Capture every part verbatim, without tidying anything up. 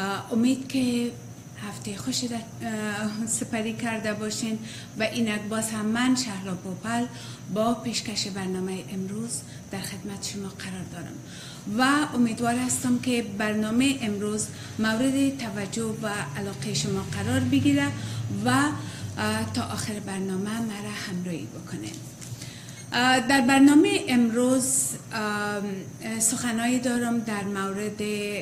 امید که هفته خوشی سپری کرده باشین و اینک باز هم من شهلا پوپل با پیشکش برنامه امروز در خدمت شما قرار دارم و امیدوار هستم که برنامه امروز مورد توجه و علاقه شما قرار بگیره و تا آخر برنامه مرا همراهی بکنه. در برنامه امروز سخنایی دارم در مورد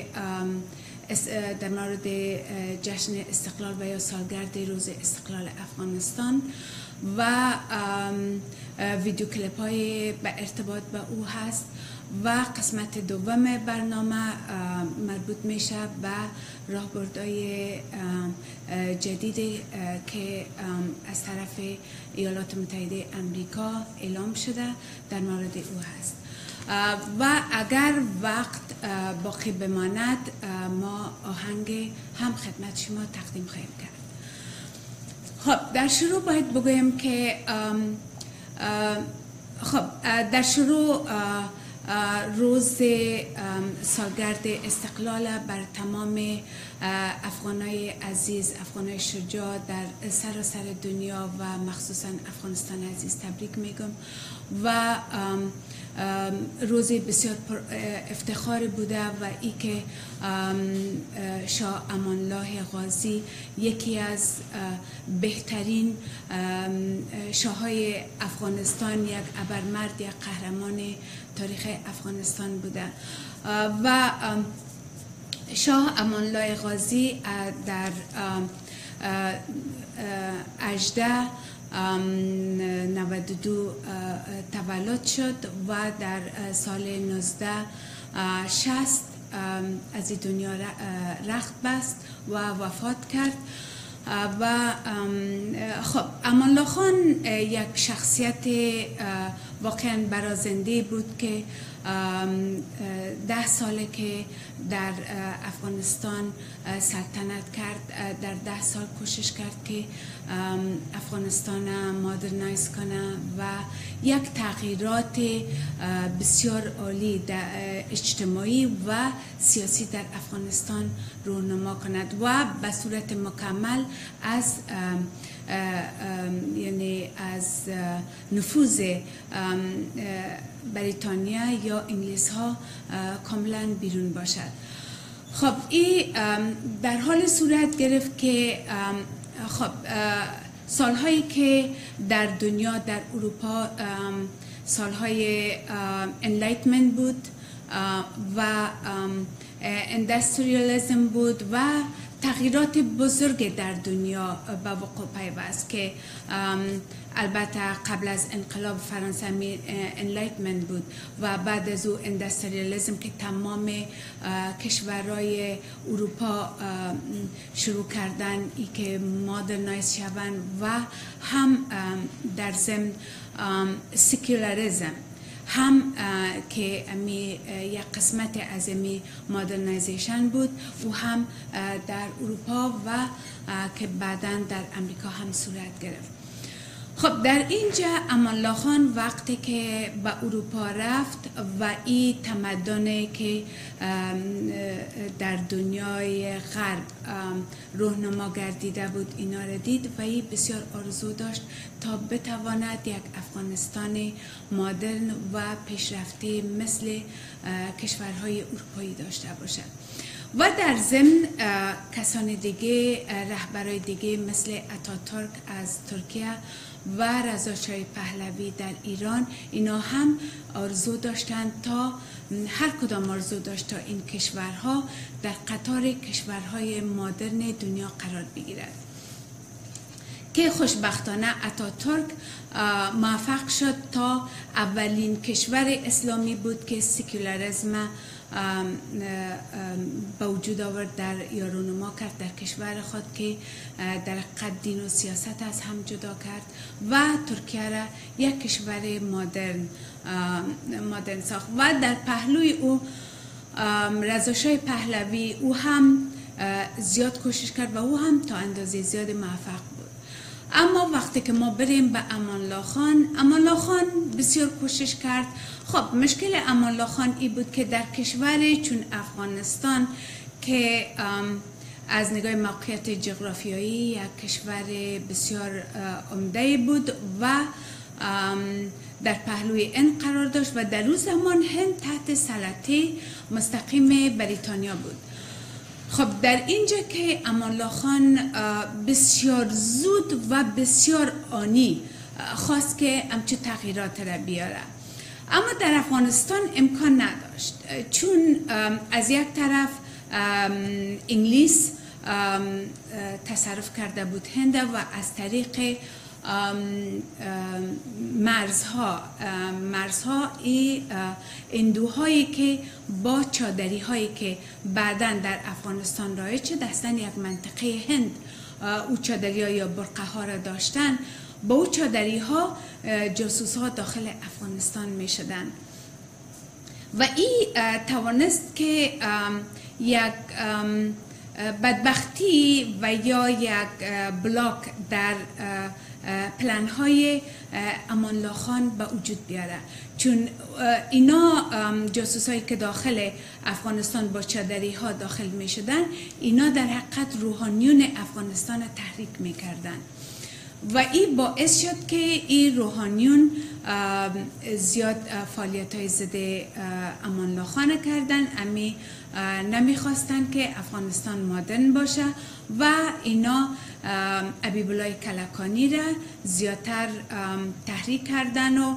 در مورد جشن استقلال و یا سالگرد روز استقلال افغانستان و ویدیو کلیپ های به ارتباط به او هست و قسمت دوم برنامه مربوط میشه به راهبردهای جدید که از طرف ایالات متحده امریکا اعلام شده در مورد او هست و اگر وقت باقی بماند ما آهنگ هم خدمت شما تقدیم خواهیم کرد. خب در شروع باید بگویم که خب در شروع روز سالگرد استقلال بر تمام افغانای عزیز، افغانای شجاع در سراسر دنیا و مخصوصا افغانستان عزیز تبریک میگم و روزی بسیار افتخار بوده و ای که شاه امان الله غازی یکی از بهترین شاههای افغانستان، یک ابرمرد، یک قهرمان تاریخ افغانستان بوده و شاه امان الله غازی در هجده نود و دو تولد شد و در سال نوزده شصت از دنیا رخت بست و وفات کرد و خب امان الله خان یک شخصیت واقعا برازنده بود که ده ساله که در افغانستان سلطنت کرد، در ده سال کوشش کرد که افغانستان مدرنایز کنه و یک تغییرات بسیار عالی در اجتماعی و سیاسی در افغانستان رونما کند و به صورت مکمل از یعنی از نفوذ بریتانیا یا انگلیس ها کاملا بیرون باشد. خب این در حال صورت گرفت که خب سالهایی که در دنیا در اروپا سالهای انلایتمنت بود و اندستریالیسم بود و تغییرات بزرگ در دنیا به وقوع پیوست که البته قبل از انقلاب فرانسه انلایتمنت بود و بعد از او اندستریالیسم که تمام کشورهای اروپا شروع کردن ای که مدرنایز شوند و هم در ضمن سکولاریسم هم که امی یک قسمت از امی مدرنیزیشن بود و هم در اروپا و که بعداً در امریکا هم صورت گرفت. خب در اینجا امان الله خان وقتی که به اروپا رفت و این تمدن که در دنیای غرب راهنما گردیده بود اینا را دید و این بسیار آرزو داشت تا بتواند یک افغانستان مدرن و پیشرفته مثل کشورهای اروپایی داشته باشد و در ضمن کسان دیگه، رهبرای دیگه مثل اتاتورک از ترکیه و رضا شاه پهلوی در ایران، اینا هم آرزو داشتند تا هر کدام آرزو داشت تا این کشورها در قطار کشورهای مدرن دنیا قرار بگیرد که خوشبختانه اتاتورک موفق شد تا اولین کشور اسلامی بود که سکولاریسم به وجود آورد در یا رونما کرد در کشور خود که در قد دین و سیاست از هم جدا کرد و ترکیه را یک کشور مدرن مدرن ساخت و در پهلوی او رضا شاه پهلوی او هم زیاد کوشش کرد و او هم تا اندازه زیاد موفق بود. اما وقتی که ما بریم به امان الله خان، امان الله خان بسیار کوشش کرد. خب مشکل امان الله خان ای بود که در کشور چون افغانستان که از نگاه موقعیت جغرافیایی یک کشور بسیار عمده بود و در پهلوی هند قرار داشت و در اون زمان هند تحت سلطه مستقیم بریتانیا بود. خب در اینجا که امان الله خان بسیار زود و بسیار آنی خواست که همچون تغییرات را بیاره، اما در افغانستان امکان نداشت، چون از یک طرف انگلیس تصرف کرده بود هند و از طریق مرزها مرزها این اندوهایی که با چادری هایی که بعداً در افغانستان رایج شد هستند، یک منطقه هند او چادری ها یا برقه ها را داشتن، با او چادری ها جاسوس ها داخل افغانستان می شدن و این توانست که یک بدبختی و یا یک بلاک در پلان های امان الله خان به وجود بیاره، چون اینا جاسوس هایی که داخل افغانستان با چادری ها داخل می شدن، اینا در حقیقت روحانیون افغانستان تحریک می کردن و این باعث شد که این روحانیون زیاد فعالیت های ضد امان الله خان کردن. امی نمیخواستن که افغانستان مدرن باشه و اینا حبیب الله کلکانی را زیادتر تحریک کردن و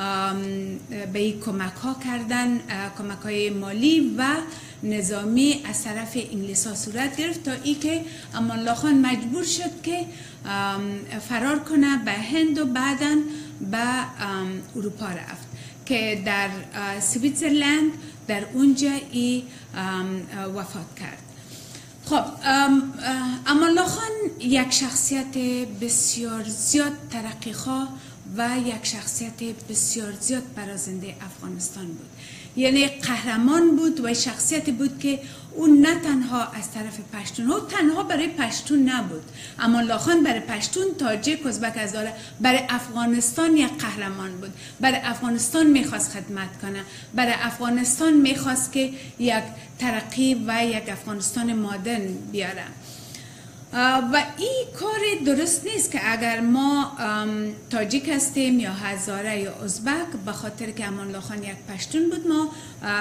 به این کمک ها کردن، کمک های مالی و نظامی از طرف انگلیس ها صورت گرفت تا ای که امان الله خان مجبور شد که فرار کنه به هند و بعدا به اروپا رفت که در سویتزرلند در اونجا ای وفات کرد. خب امان الله خان یک شخصیت بسیار زیاد ترقیخواه و یک شخصیت بسیار زیاد برازنده افغانستان بود، یعنی قهرمان بود و شخصیت بود که اون نه تنها از طرف پشتون ها، تنها برای پشتون نبود، امان الله خان برای پشتون، تاجیک، ازبک، هزاره، برای افغانستان یک قهرمان بود. برای افغانستان میخواست خدمت کنه، برای افغانستان میخواست که یک ترقی و یک افغانستان مدرن بیاره و این کار درست نیست که اگر ما تاجیک هستیم یا هزاره یا ازبک به خاطر که امان الله خان یک پشتون بود ما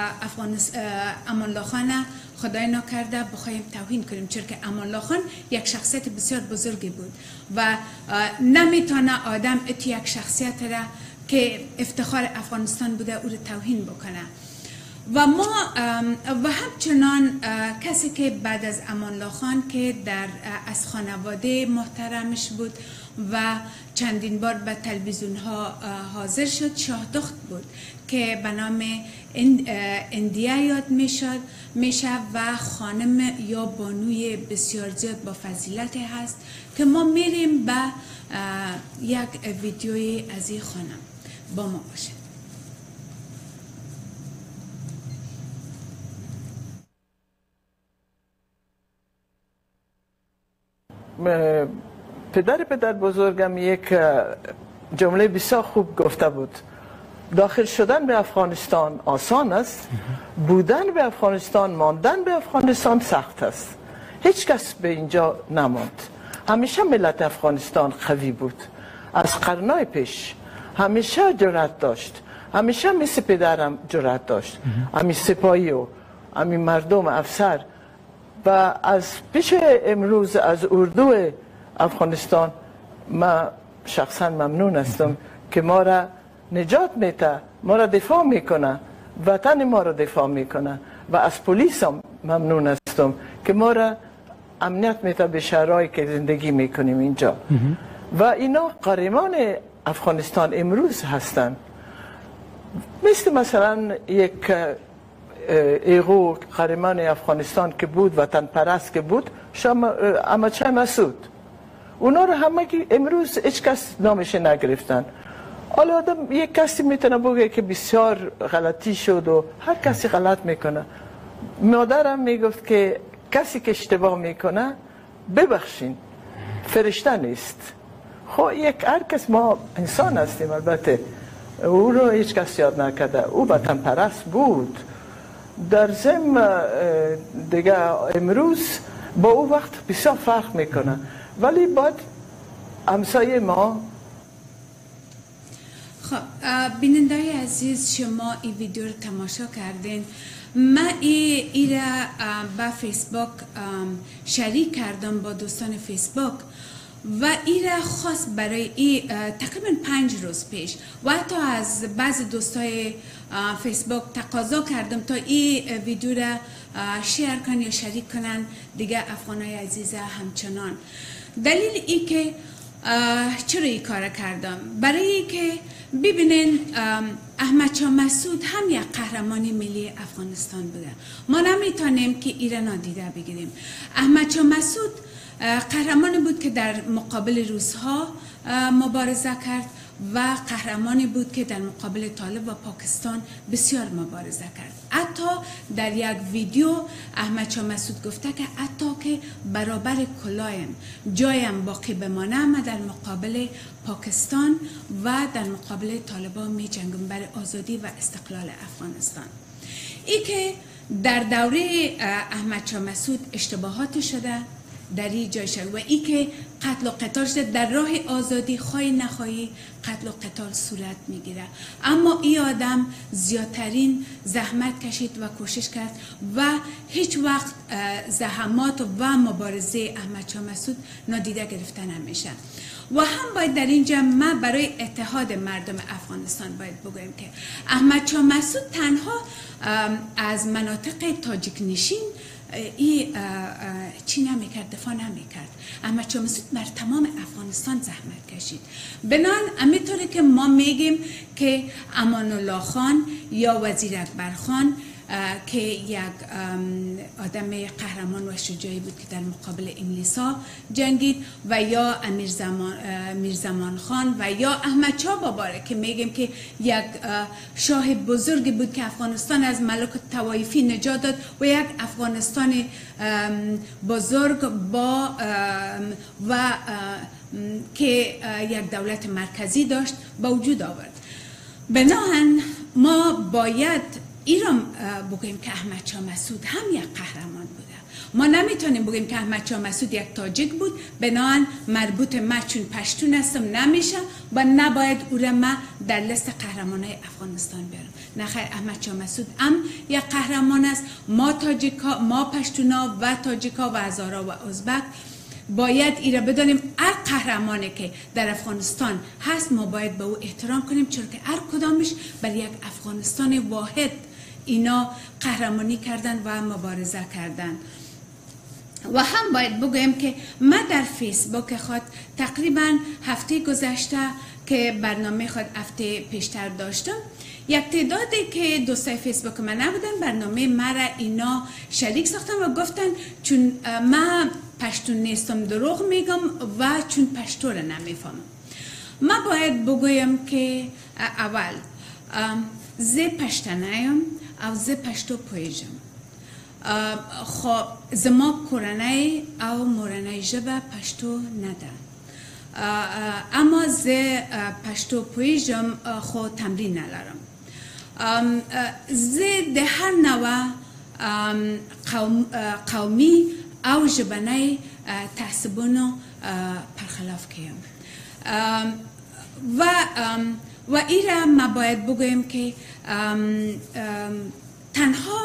امان الله خان خدای نکرده بخوایم توهین کنیم، چون که امان الله خان یک شخصیت بسیار بزرگی بود و نمیتونه آدم ات یک شخصیت را که افتخار افغانستان بوده او را توهین بکنه. و ما و همچنان کسی که بعد از امان الله خان که در از خانواده محترمش بود و چندین بار به تلویزیون ها حاضر شد، شاه دخت بود که به نام اندیه یاد میشد میشه و خانم یا بانوی بسیار زیاد با فضیلت هست که ما میریم به یک ویدیوی از این خانم. با ما باشید. پدر پدر بزرگم یک جمله بسیار خوب گفته بود: داخل شدن به افغانستان آسان است، بودن به افغانستان، ماندن به افغانستان سخت است. هیچ کس به اینجا نماند. همیشه ملت افغانستان قوی بود، از قرنهای پیش همیشه جرأت داشت، همیشه مثل پدرم جرأت داشت، همی سپاهی و همی مردم افسر. و از پیش امروز از اردو افغانستان ما شخصا ممنون هستم که ما را نجات میده، ما را دفاع میکنه، وطن ما را دفاع میکنه. و از پلیس هم ممنون هستم که ما را امنیت میده به شهرهایی که زندگی میکنیم اینجا. و اینا قهرمان افغانستان امروز هستند. مثل مثلا یک ایغو قهرمان افغانستان که بود، وطن پرست که بود، احمد شاه مسعود. اونا رو همه که امروز هیچ کس نامش نگرفتن. حالا آدم یک کسی میتونه بگه که بسیار غلطی شد و هر کسی غلط میکنه. مادرم میگفت که کسی که اشتباه میکنه ببخشین، فرشته نیست. خب یک هر کس، ما انسان هستیم البته، او رو هیچ کس یاد نکرده. او وطن پرست بود در ضمن دیگه امروز با او وقت بسیار فرق میکنه، ولی باید همسایه ما. خب بینندای عزیز، شما این ویدیو رو تماشا کردین. من ای, ای را با فیسبوک شریک کردم با دوستان فیسبوک و ای را خاص برای ای تقریبا پنج روز پیش و حتی از بعض دوستای فیسبوک تقاضا کردم تا ای ویدیو را شیر کنن یا شریک کنن دیگه افغانای عزیز همچنان. دلیل ای که چرا ای کار کردم؟ برای ای که ببینین احمد شاه مسعود هم یک قهرمان ملی افغانستان بوده. ما نمیتونیم که ایران نادیده بگیریم. احمد شاه مسعود قهرمانی بود که در مقابل روس‌ها مبارزه کرد و قهرمانی بود که در مقابل طالب و پاکستان بسیار مبارزه کرد. حتی در یک ویدیو احمد شاه مسعود گفته که حتی که برابر کلایم جایم باقی بمانه من در مقابل پاکستان و در مقابل طالبان می جنگم برای آزادی و استقلال افغانستان. ای که در دوره احمد شاه مسعود اشتباهات شده در این جای شد و ای که قتل و قتال شده در راه آزادی، خواهی نخواهی قتل و قتال صورت میگیره. اما این آدم زیادترین زحمت کشید و کوشش کرد و هیچ وقت زحمات و مبارزه احمد شاه مسعود نادیده گرفته نمیشه. و هم باید در اینجا ما برای اتحاد مردم افغانستان باید بگوییم که احمد شاه مسعود تنها از مناطق تاجیک نشین ای چی نمیکرد، دفاع نمیکرد. احمد شاه مسعود بر تمام افغانستان زحمت کشید. بنان همینطوری که ما میگیم که امان الله خان یا وزیر اکبر خان که یک آدم قهرمان و شجاعی بود که در مقابل انگلیس‌ها جنگید و یا امیر زمان میرزمان خان و یا احمد شاه باباره که میگیم که یک شاه بزرگی بود که افغانستان از ملوک طوایفی نجات داد و یک افغانستان بزرگ با و که یک دولت مرکزی داشت با وجود آورد. بناهن ما باید ایران بگوییم که احمد شاه مسعود هم یک قهرمان بوده. ما نمیتونیم بگوییم که احمد شاه مسعود یک تاجیک بود بناهن مربوط ما چون پشتون هستم نمیشه و نباید او را ما در لیست قهرمانای افغانستان بیارم. نخیر، احمد شاه مسعود هم یک قهرمان است. ما تاجیکا، ما پشتونا و تاجیکا و هزارا و ازبک باید ای را بدانیم هر قهرمانی که در افغانستان هست ما باید به او احترام کنیم، چون که هر کدامش بر یک افغانستان واحد اینا قهرمانی کردن و مبارزه کردن. و هم باید بگویم که من در فیسبوک خود تقریبا هفته گذشته که برنامه خود هفته پیشتر داشتم، یک تعدادی که دوستای فیسبوک من نبودن برنامه مرا اینا شریک ساختن و گفتن چون من پشتون نیستم دروغ میگم و چون پشتو را نمیفهمم. من باید بگویم که اول زی پشتنایم او زی پشتو پویجم. خب زما کورنای او مورنای جبه پشتو نده، اما زی پشتو پویجم خو تمرین نلارم. زی ده هر نوع قوم قومی او جبنای تحصیبونو پرخلاف کیم و و ایره ما باید بگویم که تنها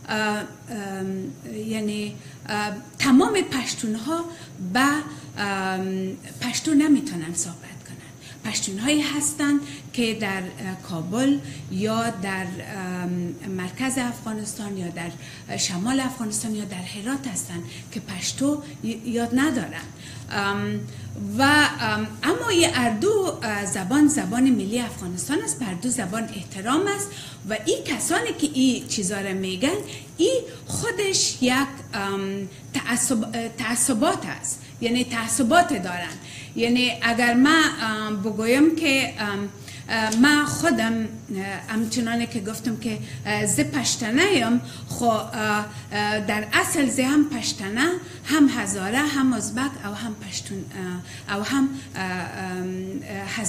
یعنی تمام پشتون ها با پشتون نمیتونن صحبت کنن. پشتون هایی هستند که در کابل یا در مرکز افغانستان یا در شمال افغانستان یا در هرات هستند که پشتو یاد ندارن و اما یه اردو زبان زبان ملی افغانستان است، بر دو زبان احترام است و این کسانی که این چیزا را میگن این خودش یک تعصب، تعصبات است، یعنی تعصبات دارن. یعنی اگر من بگویم که ما خودم همچنانه که گفتم که زی پشتنایم، خو در اصل زی هم پشتنه، هم هزاره، هم ازبک او هم پشتون او هم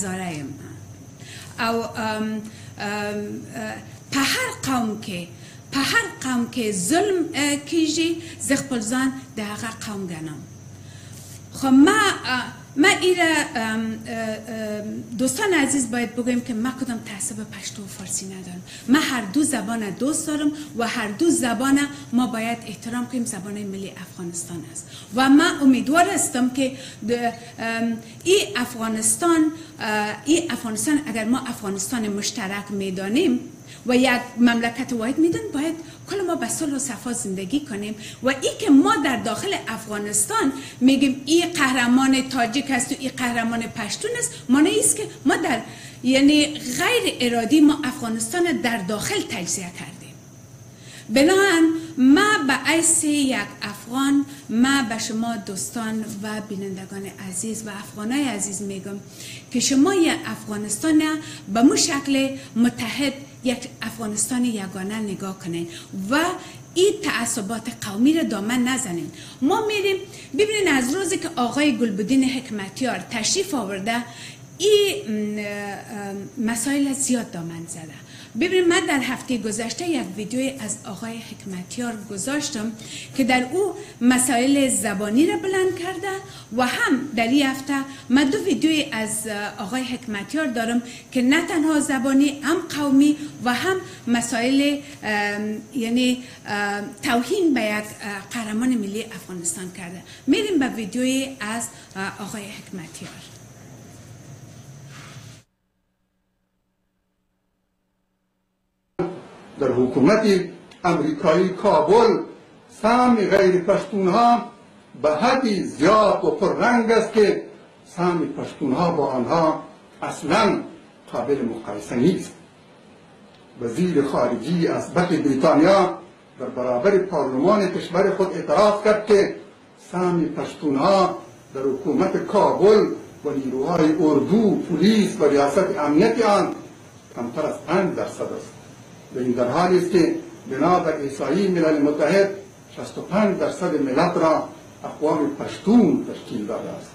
هزارایم. او په هر قوم کې په هر قوم که ظلم کیجی زی خپل ځان د هغه قوم ګڼم. خب ما ما ایره دوستان عزیز باید بگویم که ما کدام تعصب پشتو و فارسی ندارم. ما هر دو زبان دوست دارم و هر دو زبان ما باید احترام کنیم. زبان ملی افغانستان است و ما امیدوار هستم که این افغانستان این افغانستان اگر ما افغانستان مشترک میدانیم و یک مملکت واحد میدن، باید کل ما به صلح و صفا زندگی کنیم. و ای که ما در داخل افغانستان میگیم این قهرمان تاجیک است و این قهرمان پشتون است، معنی است که ما در یعنی غیر ارادی ما افغانستان در داخل تجزیه کردیم. بنابراین ما به حیث یک افغان، ما به شما دوستان و بینندگان عزیز و افغانای عزیز میگم که شما یک افغانستان به مو شکل متحد، یک افغانستان یگانه نگاه کنین و این تعصبات قومی را دامن نزنین. ما میریم ببینین از روزی که آقای گلبدین حکمتیار تشریف آورده این مسائل زیاد دامن زده. ببینید من در هفته گذشته یک ویدیوی از آقای حکمتیار گذاشتم که در او مسائل زبانی را بلند کرده و هم در این هفته من دو ویدیوی از آقای حکمتیار دارم که نه تنها زبانی هم قومی و هم مسائل یعنی توهین به یک قهرمان ملی افغانستان کرده. میریم به ویدیوی از آقای حکمتیار. در حکومت امریکایی کابل سهم غیر پشتونها به حدی زیاد و پررنگ است که سهم پشتونها با آنها اصلا قابل مقایسه نیست. وزیر خارجی ازبک بریتانیا در برابر پارلمان کشور خود اعتراف کرد که سهم پشتونها در حکومت کابل و نیروهای اردو، پلیس و ریاست امنیت آن کمتر از پنج درصد است. و این در حالی است که بنابر احصایی ملل متحد شصت و پنج درصد ملت را اقوام پشتون تشکیل داده است.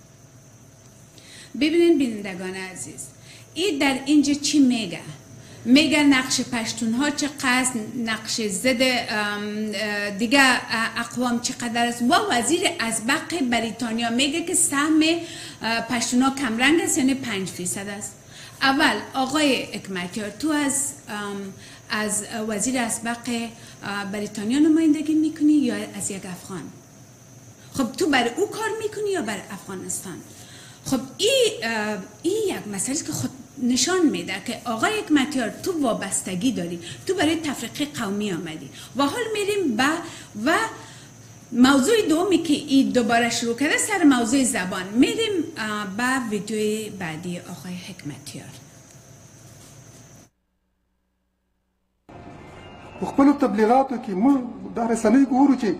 ببینید بینندگان عزیز، این در اینجا چی میگه؟ میگه نقش پشتون ها چقدر، نقش ضد دیگه اقوام چقدر است و وزیر ازبق بریتانیا میگه که سهم پشتون ها کمرنگ است، یعنی پنج فیصد است. اول آقای حکمتیار، تو از از وزیر ازبق بریتانیا نمایندگی میکنی یا از یک افغان؟ خب تو برای او کار میکنی یا برای افغانستان؟ خب این این یک مسئله است که خود نشان میده که آقای حکمتیار تو وابستگی داری، تو برای تفریق قومی آمدی. و حال میریم به و موضوع دومی که این دوباره شروع کرده سر موضوع زبان. میریم به ویدیوی بعدی آقای حکمتیار. په خپلو تبلیغاتو کې موږ دا رسنۍ ګورو چې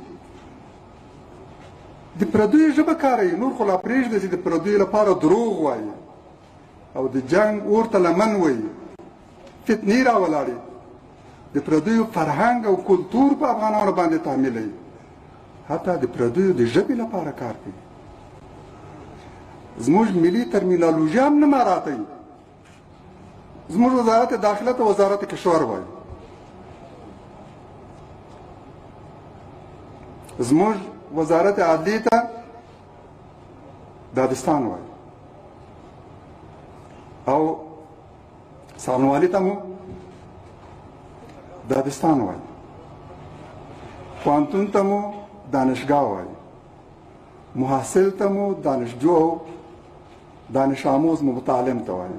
د پردیو ژبه کاروي، نور خو لا پرېږده چې د پردیو لپاره دروغ وایي او د جنګ اور ته لمن وایي، فتنې راولاړي، د پردیو فرهنګ او کلتور په افغانانو باندې تعمیلوي، حتی د پردیو د ژبې لپاره کار کوي. زموږ ملي ترمینالوژي هم نه مراعاتوي. زموږ وزارت داخله ته وزارت کشور وایي، زموږ وزارت عدلیه ته دادستان وایي او څارنوالي ته مو دادستان وایي، پوهنتون ته مو دانشگاه وایي، محصل ته مو دانشجو او دانش آموز مو متعلم ته وایي،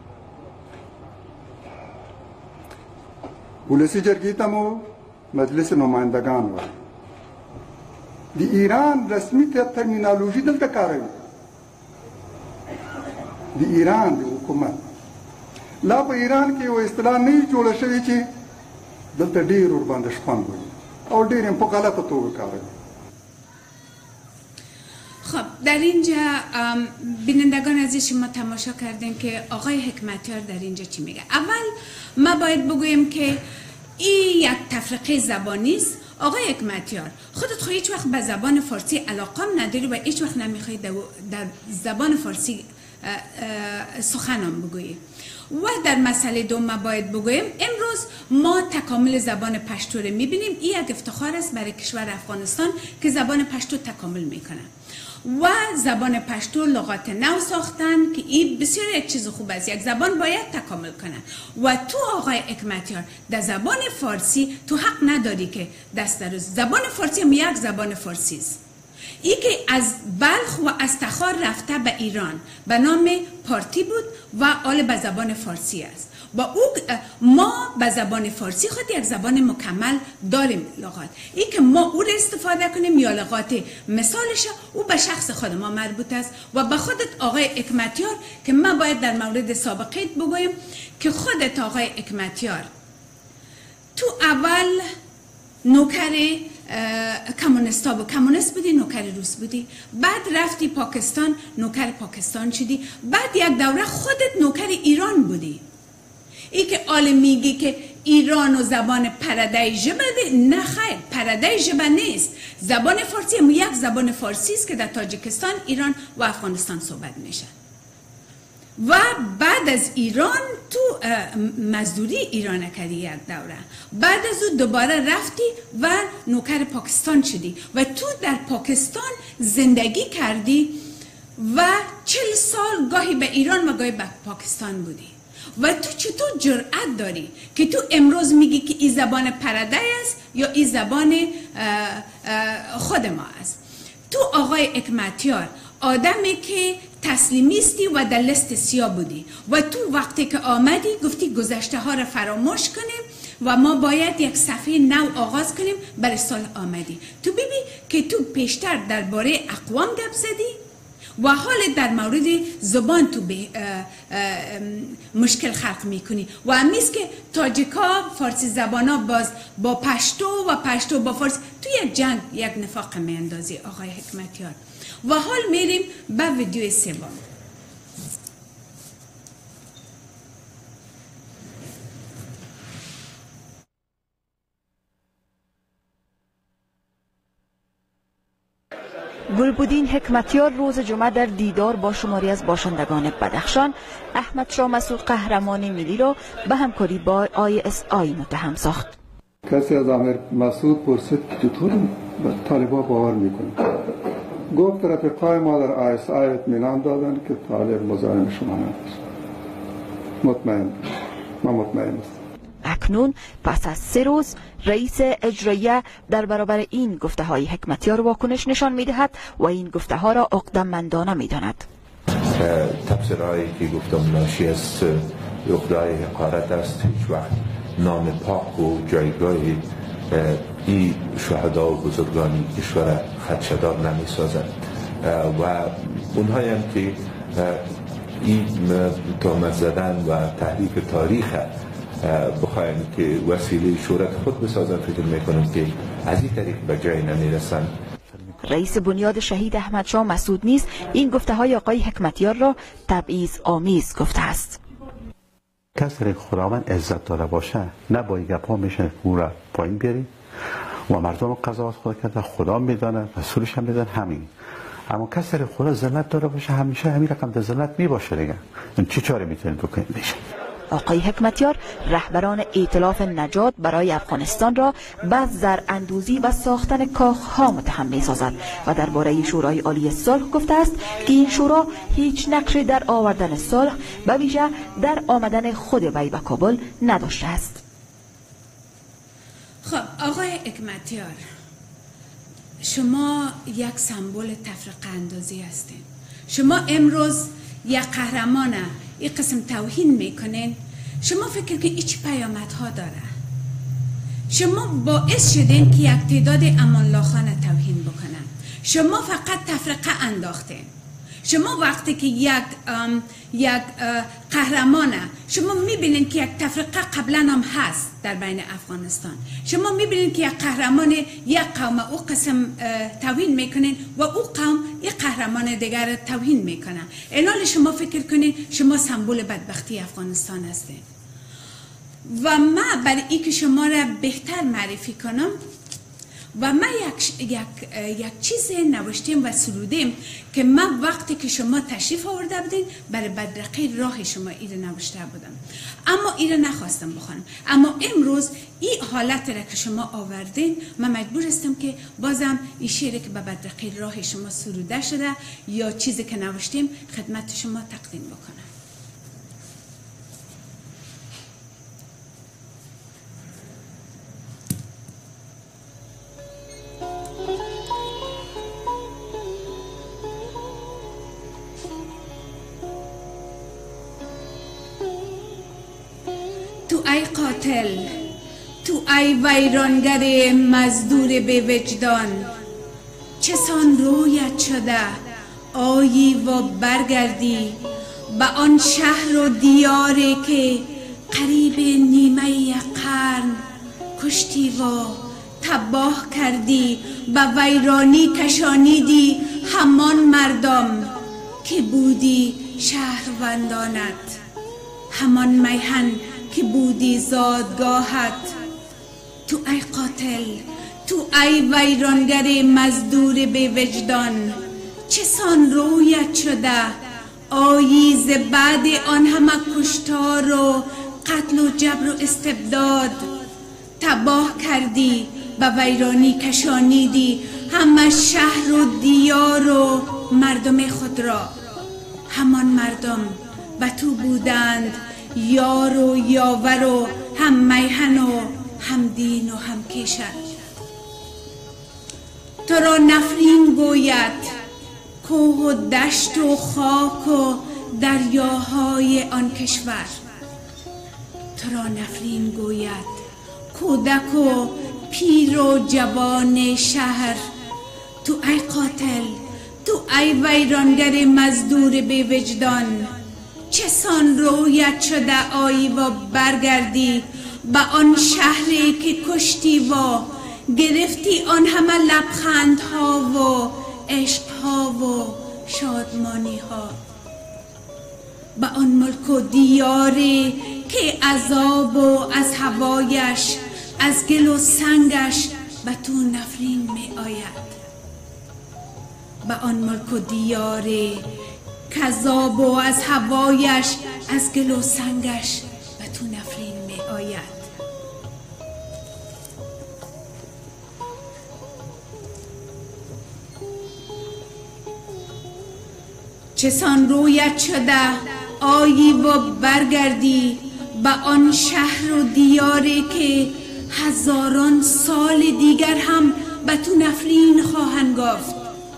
ولسي جرګې ته مو مجلس نمایندگان وایي. د ایران رسمي ترمینالوژي دلته کاروي. د ایران د حکومت لا په ایران کې یو اصطلاح نه جوړه شوې چې دلته ډېر ورباندې شخوند وایي او ډېر یې په غلطه توګه کاروي. خب در اینجا بینندگان عزیز شما تماشا کردین که آقای حکمتیار در اینجا چی میگه. اول ما باید بگویم که این یک تفرقه زبانی است. آقای حکمتیار، خودت خو هیچ وقت به زبان فارسی علاقه نداری و هیچ وقت نمیخوای در زبان فارسی سخنم بگوییم. و در مسئله دوم باید بگویم امروز ما تکامل زبان پشتو رو میبینیم. این یک افتخار است برای کشور افغانستان که زبان پشتو تکامل میکنه و زبان پشتو لغات نو ساختن که این بسیار یک چیز خوب است. یک زبان باید تکامل کنه و تو آقای حکمتیار در زبان فارسی تو حق نداری که دست در زبان فارسی هم یک زبان فارسی است. ای که از بلخ و از تخار رفته به ایران به نام پارتی بود و آل به زبان فارسی است. با او ما به زبان فارسی خود یک زبان مکمل داریم لغات. ای که ما او را استفاده کنیم یا لغات مثالش او به شخص خود ما مربوط است و به خودت آقای حکمتیار که ما باید در مورد سابقیت بگویم که خودت آقای حکمتیار تو اول نوکر کمونستا بود، کمونست بودی، نوکر روس بودی، بعد رفتی پاکستان، نوکر پاکستان شدی، بعد یک دوره خودت نوکر ایران بودی. ای که آل میگی که ایران و زبان پرده ژبه، نه خیر، پرده ژبه نیست. زبان فارسی هم یک زبان فارسی است که در تاجیکستان، ایران و افغانستان صحبت میشه. و بعد از ایران تو مزدوری ایران کردی یک دوره، بعد از او دوباره رفتی و نوکر پاکستان شدی و تو در پاکستان زندگی کردی و چل سال گاهی به ایران و گاهی به پاکستان بودی و تو چطور جرأت داری که تو امروز میگی که این زبان پرده است یا این زبان خود ما است؟ تو آقای حکمتیار آدمی که تسلیمیستی و در لست سیاه بودی و تو وقتی که آمدی گفتی گذشته ها را فراموش کنیم و ما باید یک صفحه نو آغاز کنیم. برای سال آمدی تو ببین که تو پیشتر درباره اقوام گپ زدی و حال در مورد زبان تو به مشکل خلق میکنی و همیست که تاجیکا فارسی زبانا باز با پشتو و پشتو با فارسی تو یک جنگ یک نفاق میاندازی آقای حکمتیار. و حال میریم به ویدیو سوم. گلبدین حکمتیار روز جمعه در دیدار با شماری از باشندگان بدخشان احمد شاه مسعود قهرمان ملی را به همکاری با آی اس آی متهم ساخت. کسی از امیر مسعود پرسید که چطور به طالبان باور میکنه؟ گفت رفقای ما در آی اس آی اطمینان دادن که طالب مزاحم شما نبود. مطمئن، من مطمئن است. اکنون پس از سه روز رئیس اجرایه در برابر این گفته های حکمتیار واکنش نشان میدهد و این گفته ها را عقده‌مندانه میداند. تفسیرهایی که گفتم ناشی از عقده‌های حقارت است. هیچ وقت نام پاک و جایگاهی این شهدا و بزرگانی کشور خدشه‌دار نمی سازند و اونهایی هم که این تهمت زدن و تحریف تاریخ بخوایم که وسیله شهرت خود بسازن، فکر میکنم که از این طریق به جای نمیرسن. رئیس بنیاد شهید احمد شاه مسعود نیز این گفته های آقای حکمتیار را تبعیض آمیز گفته است. کسی که خداوند عزت داره باشه نه با این گپ ها میشه او را پایین بیاری و مردم قضاوت خود کرده خدا میدانه رسولش هم میدانه همین. اما کسی که خدا ذلت داره باشه همیشه همین رقم در ذلت میباشه دیگه. این چه چاره میتونید بکنید میشه؟ آقای حکمتیار رهبران ائتلاف نجات برای افغانستان را به زراندوزی و ساختن کاخها متهم می‌سازد و درباره شورای عالی صلح گفته است که این شورا هیچ نقشی در آوردن صلح به ویژه در آمدن خود وی به کابل نداشته است. خب آقای حکمتیار، شما یک سمبل تفرقه اندازی هستین. شما امروز یک قهرمانه این قسم توهین میکنین. شما فکر که ایچ پیامدها داره؟ شما باعث شدین که یک تعداد امان خانه توهین بکنن. شما فقط تفرقه انداختین. شما وقتی که یک یک قهرمانه، شما میبینین که یک تفرقه قبلا هم هست در بین افغانستان. شما میبینین که یک قهرمان یک قوم او قسم توهین میکنین و او قوم یک قهرمان دیگر توهین میکنن. اینال شما فکر کنین شما سمبل بدبختی افغانستان هستین. و ما برای ای که شما را بهتر معرفی کنم، و ما یک, یک, یک چیز نوشتیم و سرودیم که من وقتی که شما تشریف آورده بودین برای بدرقه راه شما ایره نوشته بودم، اما ایره نخواستم بخونم. اما امروز این حالت را که شما آوردین من مجبور هستم که بازم این شعری که به بدرقه راه شما سروده شده یا چیزی که نوشتیم خدمت شما تقدیم بکنم. تو ای قاتل، تو ای ویرانگر مزدور به وجدان، چه سان رویت شده آیی و برگردی به آن شهر و دیاری که قریب نیمه یک قرن کشتی و تباه کردی، به ویرانی کشانیدی همان مردم که بودی شهروندانت، همان میهن که بودی زادگاهت. تو ای قاتل، تو ای ویرانگر مزدور به وجدان، چه سان رویت شده آیی ز بعد آن همه کشتار و قتل و جبر و استبداد، تباه کردی و ویرانی کشانیدی همه شهر و دیار و مردم خود را. همان مردم و تو بودند یار و یاور و هم میهن و هم دین و هم کشت. تو را نفرین گوید کوه و دشت و خاک و دریاهای آن کشور، تو را نفرین گوید کودک و پیر و جوان شهر. تو ای قاتل، تو ای ویرانگر مزدور به وجدان، چه سان رویت شده آیی و برگردی به آن شهری که کشتی و گرفتی آن همه لبخندها و عشقها و شادمانی ها، به آن ملک و دیاری که عذاب و از هوایش از گل و سنگش به تو نفرین می آید، به آن ملک و دیاری که عذاب و از هوایش از گل و سنگش به تو نفرین می آید. چه سان رویت شده آیی و برگردی به آن شهر و دیاری که هزاران سال دیگر هم به تو نفرین خواهند گفت.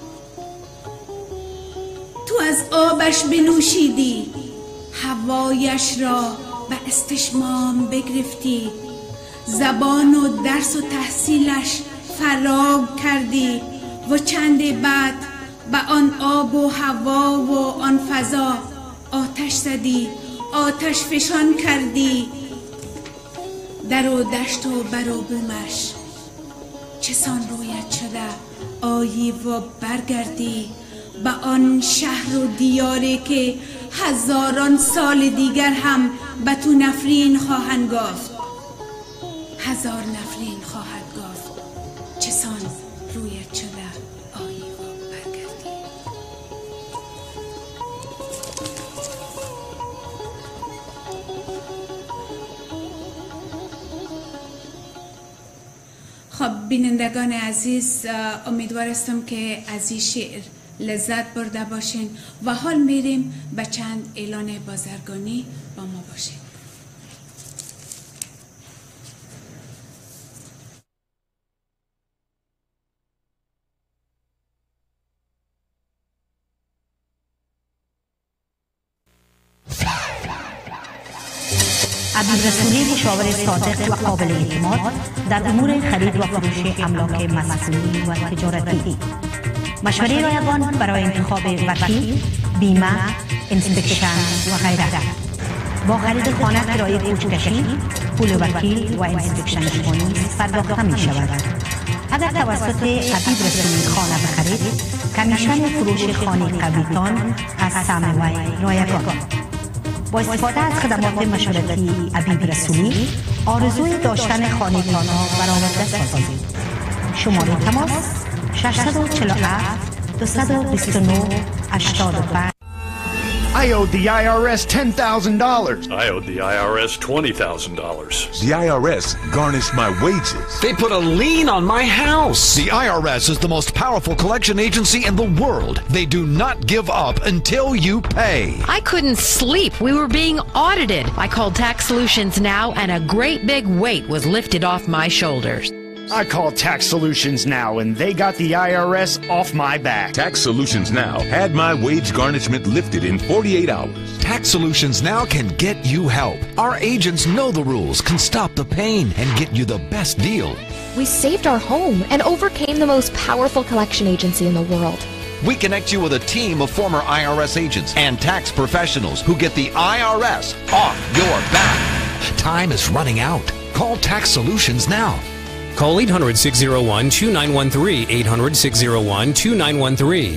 تو از آبش بنوشیدی، هوایش را به استشمام بگرفتی، زبان و درس و تحصیلش فراغ کردی و چند بعد به آن آب و هوا و آن فضا آتش زدی، آتش فشان کردی در و دشت و بر و بومش. چه سان رویت شده آیی و برگردی به آن شهر و دیاری که هزاران سال دیگر هم به تو نفرین خواهند گفت، هزار نفرین خواهد گفت. چه سان رویت شده آیی و برگردی. خب بینندگان عزیز، امیدوار هستم که از این شعر لذت برده باشین و حال میریم به چند اعلان بازرگانی. با ما باشین. عبیب رسولی مشاور صادق و قابل اعتماد در امور خرید و فروش املاک مسکونی و تجارتی. مشوره رایگان برای انتخاب وکیل، بیمه، انسپکشن و غیره. با خرید خانه کرایه کوچکشی، پول وکیل و انسپکشن خانه پرداخته می شود. اگر توسط عبیب رسولی خانه بخرید، کمیشن فروش خانه قبیلتان از سهم وی رایگان. با استفاده از خدمات مشورتی عبیب رسولی، آرزوی داشتن خانه تان را برآورده سازید. شماره تماس شش چهار هفت دو دو نه هشتاد و پنج. I owed the I R S ten thousand dollars. I owed the I R S twenty thousand dollars. The I R S garnished my wages. They put a lien on my house. The I R S is the most powerful collection agency in the world. They do not give up until you pay. I couldn't sleep. We were being audited. I called Tax Solutions Now, and a great big weight was lifted off my shoulders. I called Tax Solutions Now, and they got the I R S off my back. Tax Solutions Now had my wage garnishment lifted in forty-eight hours. Tax Solutions Now can get you help. Our agents know the rules, can stop the pain, and get you the best deal. We saved our home and overcame the most powerful collection agency in the world. We connect you with a team of former I R S agents and tax professionals who get the I R S off your back. Time is running out. Call Tax Solutions now. Call eight hundred, six oh one, two nine one three, eight hundred, six oh one, two nine one three.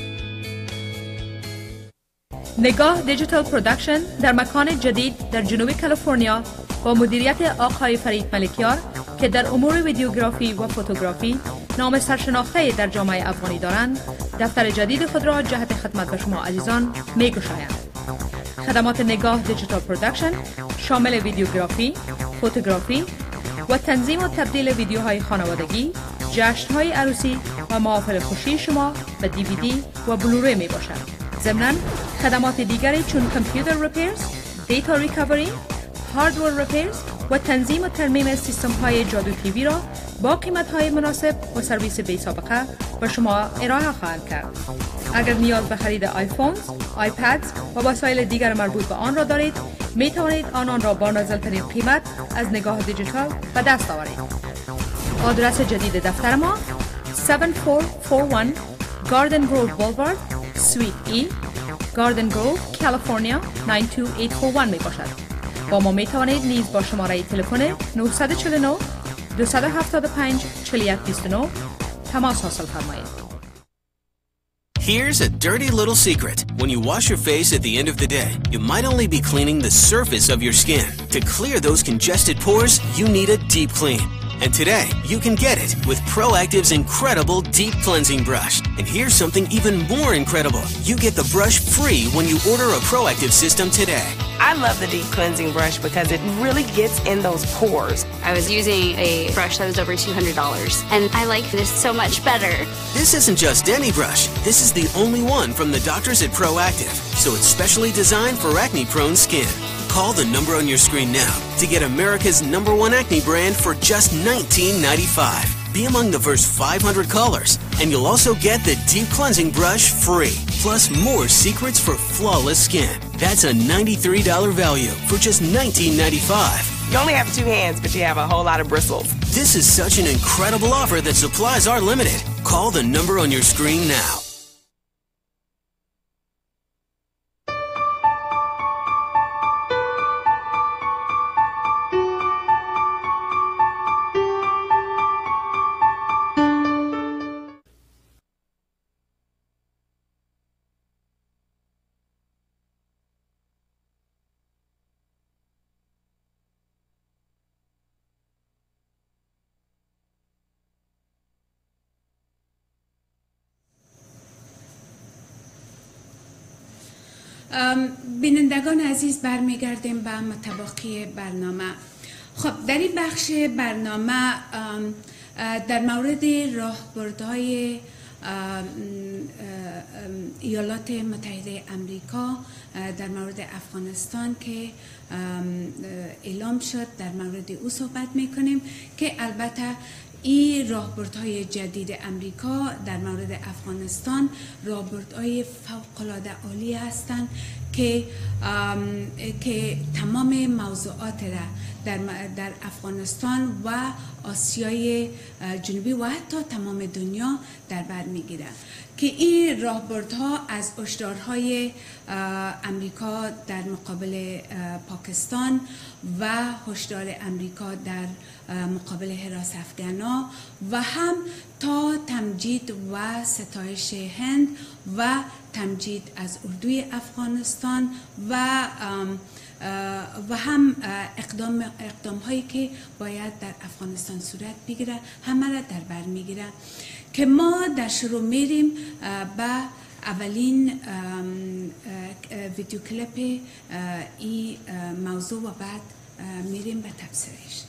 نگاه دیجیتال پرودکشن در مکان جدید در جنوب کالیفرنیا با مدیریت آقای فرید ملکیار که در امور ویدیوگرافی و فوتوگرافی نام سرشناخته در جامعه افغانی دارند، دفتر جدید خود را جهت خدمت به شما عزیزان می گشایند. خدمات نگاه دیجیتال پرودکشن شامل ویدیوگرافی، فوتوگرافی و تنظیم و تبدیل ویدیوهای خانوادگی، جشن‌های عروسی و محافل خوشی شما به دیویدی و بلوری می باشد. ضمناً خدمات دیگری چون کامپیوتر ریپیرز، دیتا ریکاوری، هاردور ریپیرز و تنظیم و ترمیم سیستم های جادو تیوی را با قیمت های مناسب و سرویس بی سابقه به شما ارائه خواهند کرد. اگر نیاز به خرید آیفونز، آیپدز و وسایل دیگر مربوط به آن را دارید، می توانید آنان را با نازل‌ترین قیمت از نگاه دیجیتال به دست آورید. آدرس جدید دفتر ما هفت چهار چهار یک Garden Grove Boulevard, Suite E, Garden Grove, California نه دو هشت چهار یک می باشد. با ما می توانید نیز با شماره تلفن نه چهار نه دو هفت پنج چهار یک دو نه تماس حاصل فرمایید. Here's a dirty little secret. When you wash your face at the end of the day, you might only be cleaning the surface of your skin. To clear those congested pores, you need a deep clean. And today, you can get it with Proactive's incredible deep cleansing brush. And here's something even more incredible. You get the brush free when you order a Proactive system today. I love the deep cleansing brush because it really gets in those pores. I was using a brush that was over two hundred dollars, and I like this so much better. This isn't just any brush. This is the only one from the doctors at Proactive. So it's specially designed for acne-prone skin. Call the number on your screen now to get America's number one acne brand for just nineteen ninety-five. Be among the first five hundred callers, and you'll also get the deep cleansing brush free, plus more secrets for flawless skin. That's a ninety-three dollars value for just nineteen ninety-five. You only have two hands, but you have a whole lot of bristles. This is such an incredible offer that supplies are limited. Call the number on your screen now. بینندگان عزیز، برمیگردیم به متباقی برنامه. خب در این بخش برنامه در مورد راهبردهای ایالات متحده امریکا در مورد افغانستان که اعلام شد در مورد او صحبت میکنیم که البته این راهبردهای جدید امریکا در مورد افغانستان راهبردهای فوق‌العاده عالی هستند که که تمام موضوعات را در در افغانستان و آسیای جنوبی و حتی تمام دنیا در بر میگیرند که این راهبردها از هشدارهای امریکا در مقابل پاکستان و هشدار امریکا در مقابل حراس افغانا و هم تا تمجید و ستایش هند و تمجید از اردوی افغانستان و و هم اقدام اقدام هایی که باید در افغانستان صورت بگیره همه را در بر میگیره که ما در شروع میریم به اولین ویدیو کلیپ این موضوع و بعد میریم به تفسیرش.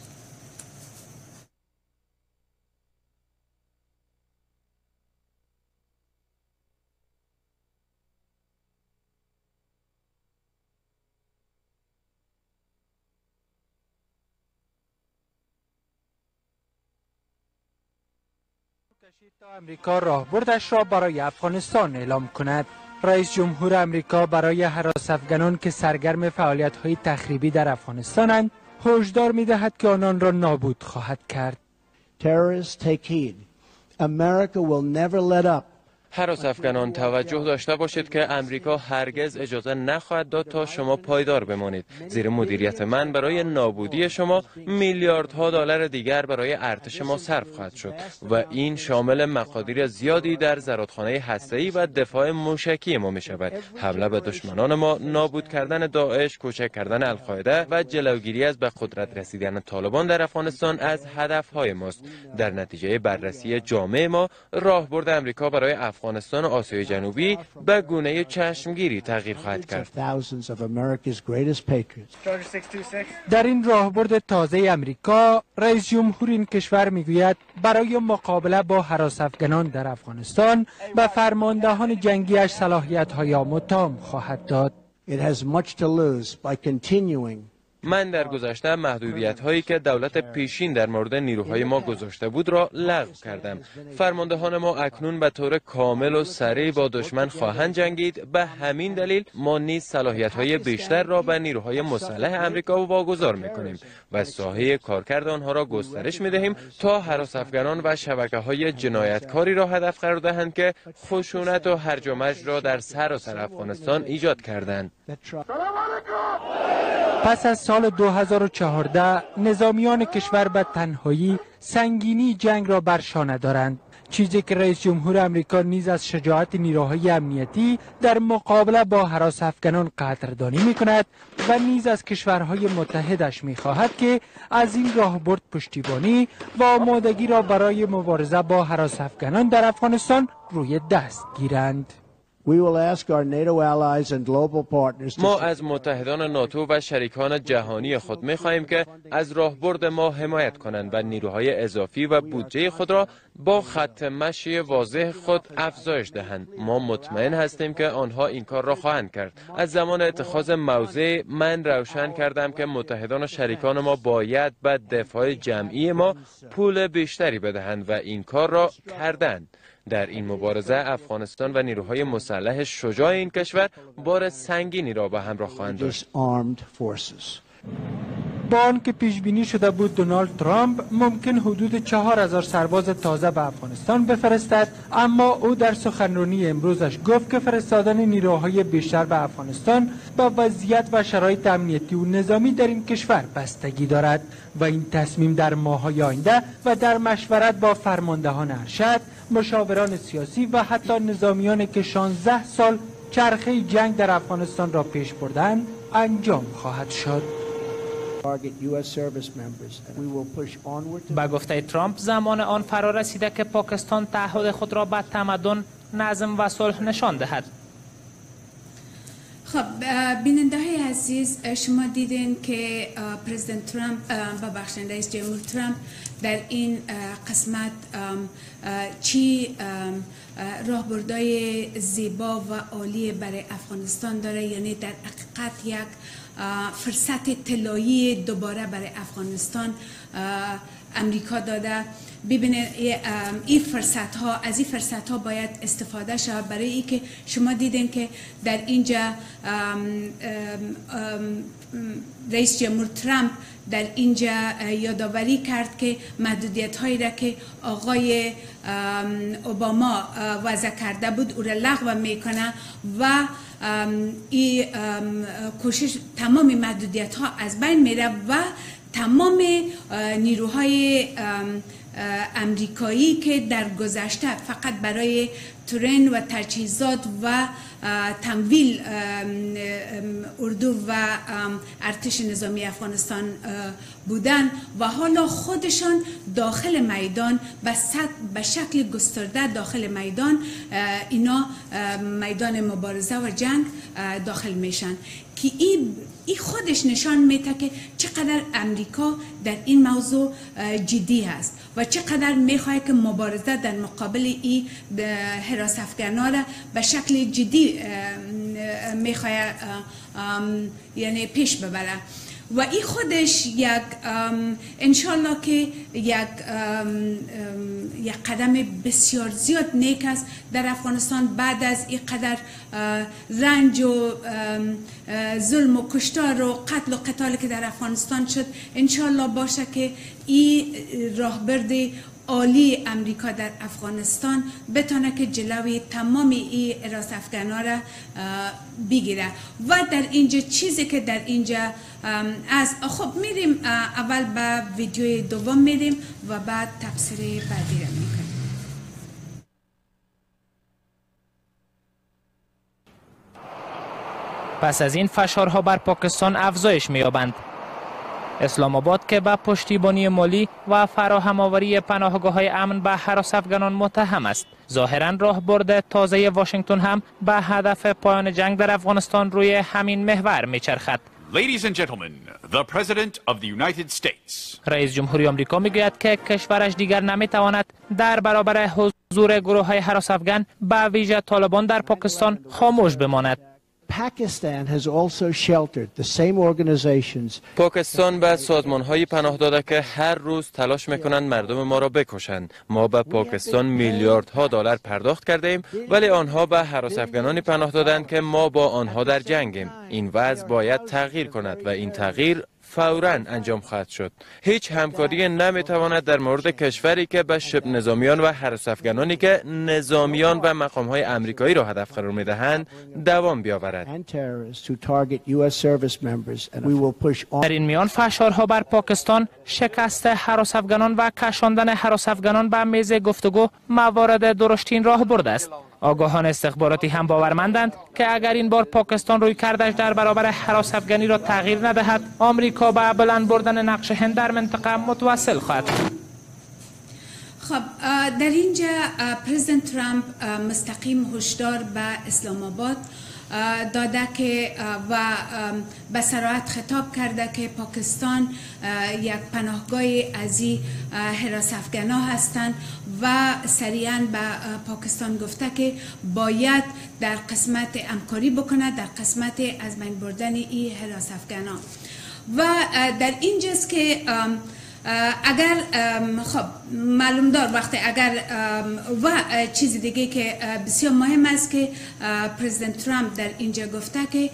تا امریکا راهبردش را برای افغانستان اعلام کند. رئیس جمهور امریکا برای هراس افغانان که سرگرم فعالیت‌های تخریبی در افغانستانند هشدار می‌دهد که آنان را نابود خواهد کرد. Terrorists take heed. America will never let up. هراس افغانان توجه داشته باشید که امریکا هرگز اجازه نخواهد داد تا شما پایدار بمانید. زیر مدیریت من برای نابودی شما میلیاردها دلار دیگر برای ارتش ما صرف خواهد شد و این شامل مقادیر زیادی در زرادخانه هسته‌ای و دفاع موشکی ما می شود. حمله به دشمنان ما، نابود کردن داعش، کوچک کردن القاعده و جلوگیری از به قدرت رسیدن طالبان در افغانستان از هدفهای ماست. در نتیجه بررسی جامع ما، راهبرد امریکا برای افغانستان و آسیای جنوبی به گونه چشمگیری تغییر خواهد کرد. در این راهبرد تازه امریکا، رئیس جمهور این کشور میگوید برای مقابله با هراس افغانان در افغانستان به فرماندهان جنگیش صلاحیت‌های تام خواهد داد. من در گذشته محدودیت هایی که دولت پیشین در مورد نیروهای ما گذاشته بود را لغو کردم. فرماندهان ما اکنون به طور کامل و سریع با دشمن خواهند جنگید. به همین دلیل ما نیز صلاحیت های بیشتر را به نیروهای مسلح امریکا واگذار میکنیم و ساحه کارکرد آنها را گسترش میدهیم تا هراس افغانان و شبکه های جنایتکاری را هدف قرار دهند که خشونت و هرج و مرج را در سراسر افغانستان ایجاد کردند. پس از سال دو هزار و چهارده نظامیان کشور به تنهایی سنگینی جنگ را بر شانه دارند، چیزی که رئیس جمهور امریکا نیز از شجاعت نیروهای امنیتی در مقابله با هراس افغانان قدردانی می‌کند و نیز از کشورهای متحدش می‌خواهد که از این راهبرد پشتیبانی و آمادگی را برای مبارزه با هراس افغانان در افغانستان روی دست گیرند. ما از متحدان ناتو و شریکان جهانی خود می خواهیم که از راهبرد ما حمایت کنند و نیروهای اضافی و بودجه خود را با خط مشی واضح خود افزایش دهند. ما مطمئن هستیم که آنها این کار را خواهند کرد. از زمان اتخاذ موضع من روشن کردم که متحدان و شریکان ما باید به دفاع جمعی ما پول بیشتری بدهند و این کار را کردند. در این مبارزه افغانستان و نیروهای مسلح شجاع این کشور بار سنگینی را به همراه خواهند داشت. با آنکه پیش بینی شده بود دونالد ترامپ ممکن حدود چهار هزار سرباز تازه به افغانستان بفرستد، اما او در سخنرانی امروزش گفت که فرستادن نیروهای بیشتر به افغانستان با وضعیت و شرایط امنیتی و نظامی در این کشور بستگی دارد و این تصمیم در ماه‌های آینده و در مشورت با فرماندهان ارشد، مشاوران سیاسی و حتی نظامیانی که شانزده سال چرخه جنگ در افغانستان را پیش بردند انجام خواهد شد. با گفته ترامپ زمان آن فرا رسیده که پاکستان تعهد خود را به تمدن، نظم و صلح نشان دهد. خب بیننده های عزیز، شما دیدین که پرزیدنت ترامپ ببخشید رئیس جمهور ترامپ در این قسمت چی راهبردهای زیبا و عالی برای افغانستان داره، یعنی در حقیقت یک فرصت طلایی دوباره برای افغانستان امریکا داده. ببینید این فرصت ها از این فرصت ها باید استفاده شود، برای ای که شما دیدین که در اینجا ام ام رئیس جمهور ترامپ در اینجا یادآوری کرد که محدودیت هایی را که آقای اوباما وضع کرده بود او را لغو میکنه و این کوشش تمام محدودیت ها از بین میره و تمام نیروهای امریکایی که در گذشته فقط برای ترین و تجهیزات و تمویل اردو و ارتش نظامی افغانستان بودن و حالا خودشان داخل میدان به شکل گسترده داخل میدان اینا میدان مبارزه و جنگ داخل میشن که این ای خودش نشان میده که چقدر امریکا در این موضوع جدی است و چقدر میخواد که مبارزه در مقابل این حراس افغانا را به شکل جدی میخواد یعنی پیش ببره و این خودش یک انشالله که یک یک قدم بسیار زیاد نیک است در افغانستان بعد از این قدر رنج و ظلم و کشتار و قتل و قتال که در افغانستان شد انشالله باشه که این راهبرد عالی امریکا در افغانستان بتونه که جلوی تمام این حراس افغانا را بگیره و در اینجا چیزی که در اینجا از خب میریم اول به ویدیوی دوم میریم و بعد تفسیر بعدی را میکنیم. پس از این فشارها بر پاکستان افزایش می‌یابند. اسلام آباد که به پشتیبانی مالی و فراهم آوری پناهگاه‌های امن به هراس افغانان متهم است. ظاهراً راهبرد تازه واشنگتن هم به هدف پایان جنگ در افغانستان روی همین محور میچرخد. Ladies and gentlemen, the President of the United States. رئیس جمهوری آمریکا میگوید که کشورش دیگر نمیتواند در برابر حضور گروه‌های هراس افغان به ویژه طالبان در پاکستان خاموش بماند. Pakistan has also sheltered the same organizations. پاکستان به سازمان‌های پناه داده که هر روز تلاش می‌کنند مردم ما را بکشند. ما به پاکستان میلیاردها دلار پرداخت کردیم ولی آنها به هراس افغانانی پناه دادند که ما با آنها در جنگیم. این وضع باید تغییر کند و این تغییر فوراً انجام خواهد شد. هیچ همکاری نمیتواند در مورد کشوری که به شبه نظامیان و هراس افغانانی که نظامیان و مقام‌های آمریکایی را هدف قرار می‌دهند دوام بیاورد. در این میان فشارها بر پاکستان، شکست هراس افغانان و کشاندن هراس افغانان به میز گفتگو موارد درشتین راه برده است. آگاهان استخباراتی هم باورمندند که اگر این بار پاکستان روی کردش در برابر هراس افغانی را تغییر ندهد، آمریکا به بلند بردن نقش هند در منطقه متوسل خواهد. خب در اینجا پرزیدنت ترامپ مستقیم هشدار به اسلام آباد داده که و به صراحت خطاب کرده که پاکستان یک پناهگاه از این حراس افغانا هستند و سریعا به پاکستان گفته که باید در قسمت همکاری بکنه در قسمت از بین بردن این حراس افغانا و در اینجاست که اگر خب معلوم دار وقتی اگر و چیز دیگه که بسیار مهم است که پرزیدنت ترامپ در اینجا گفته که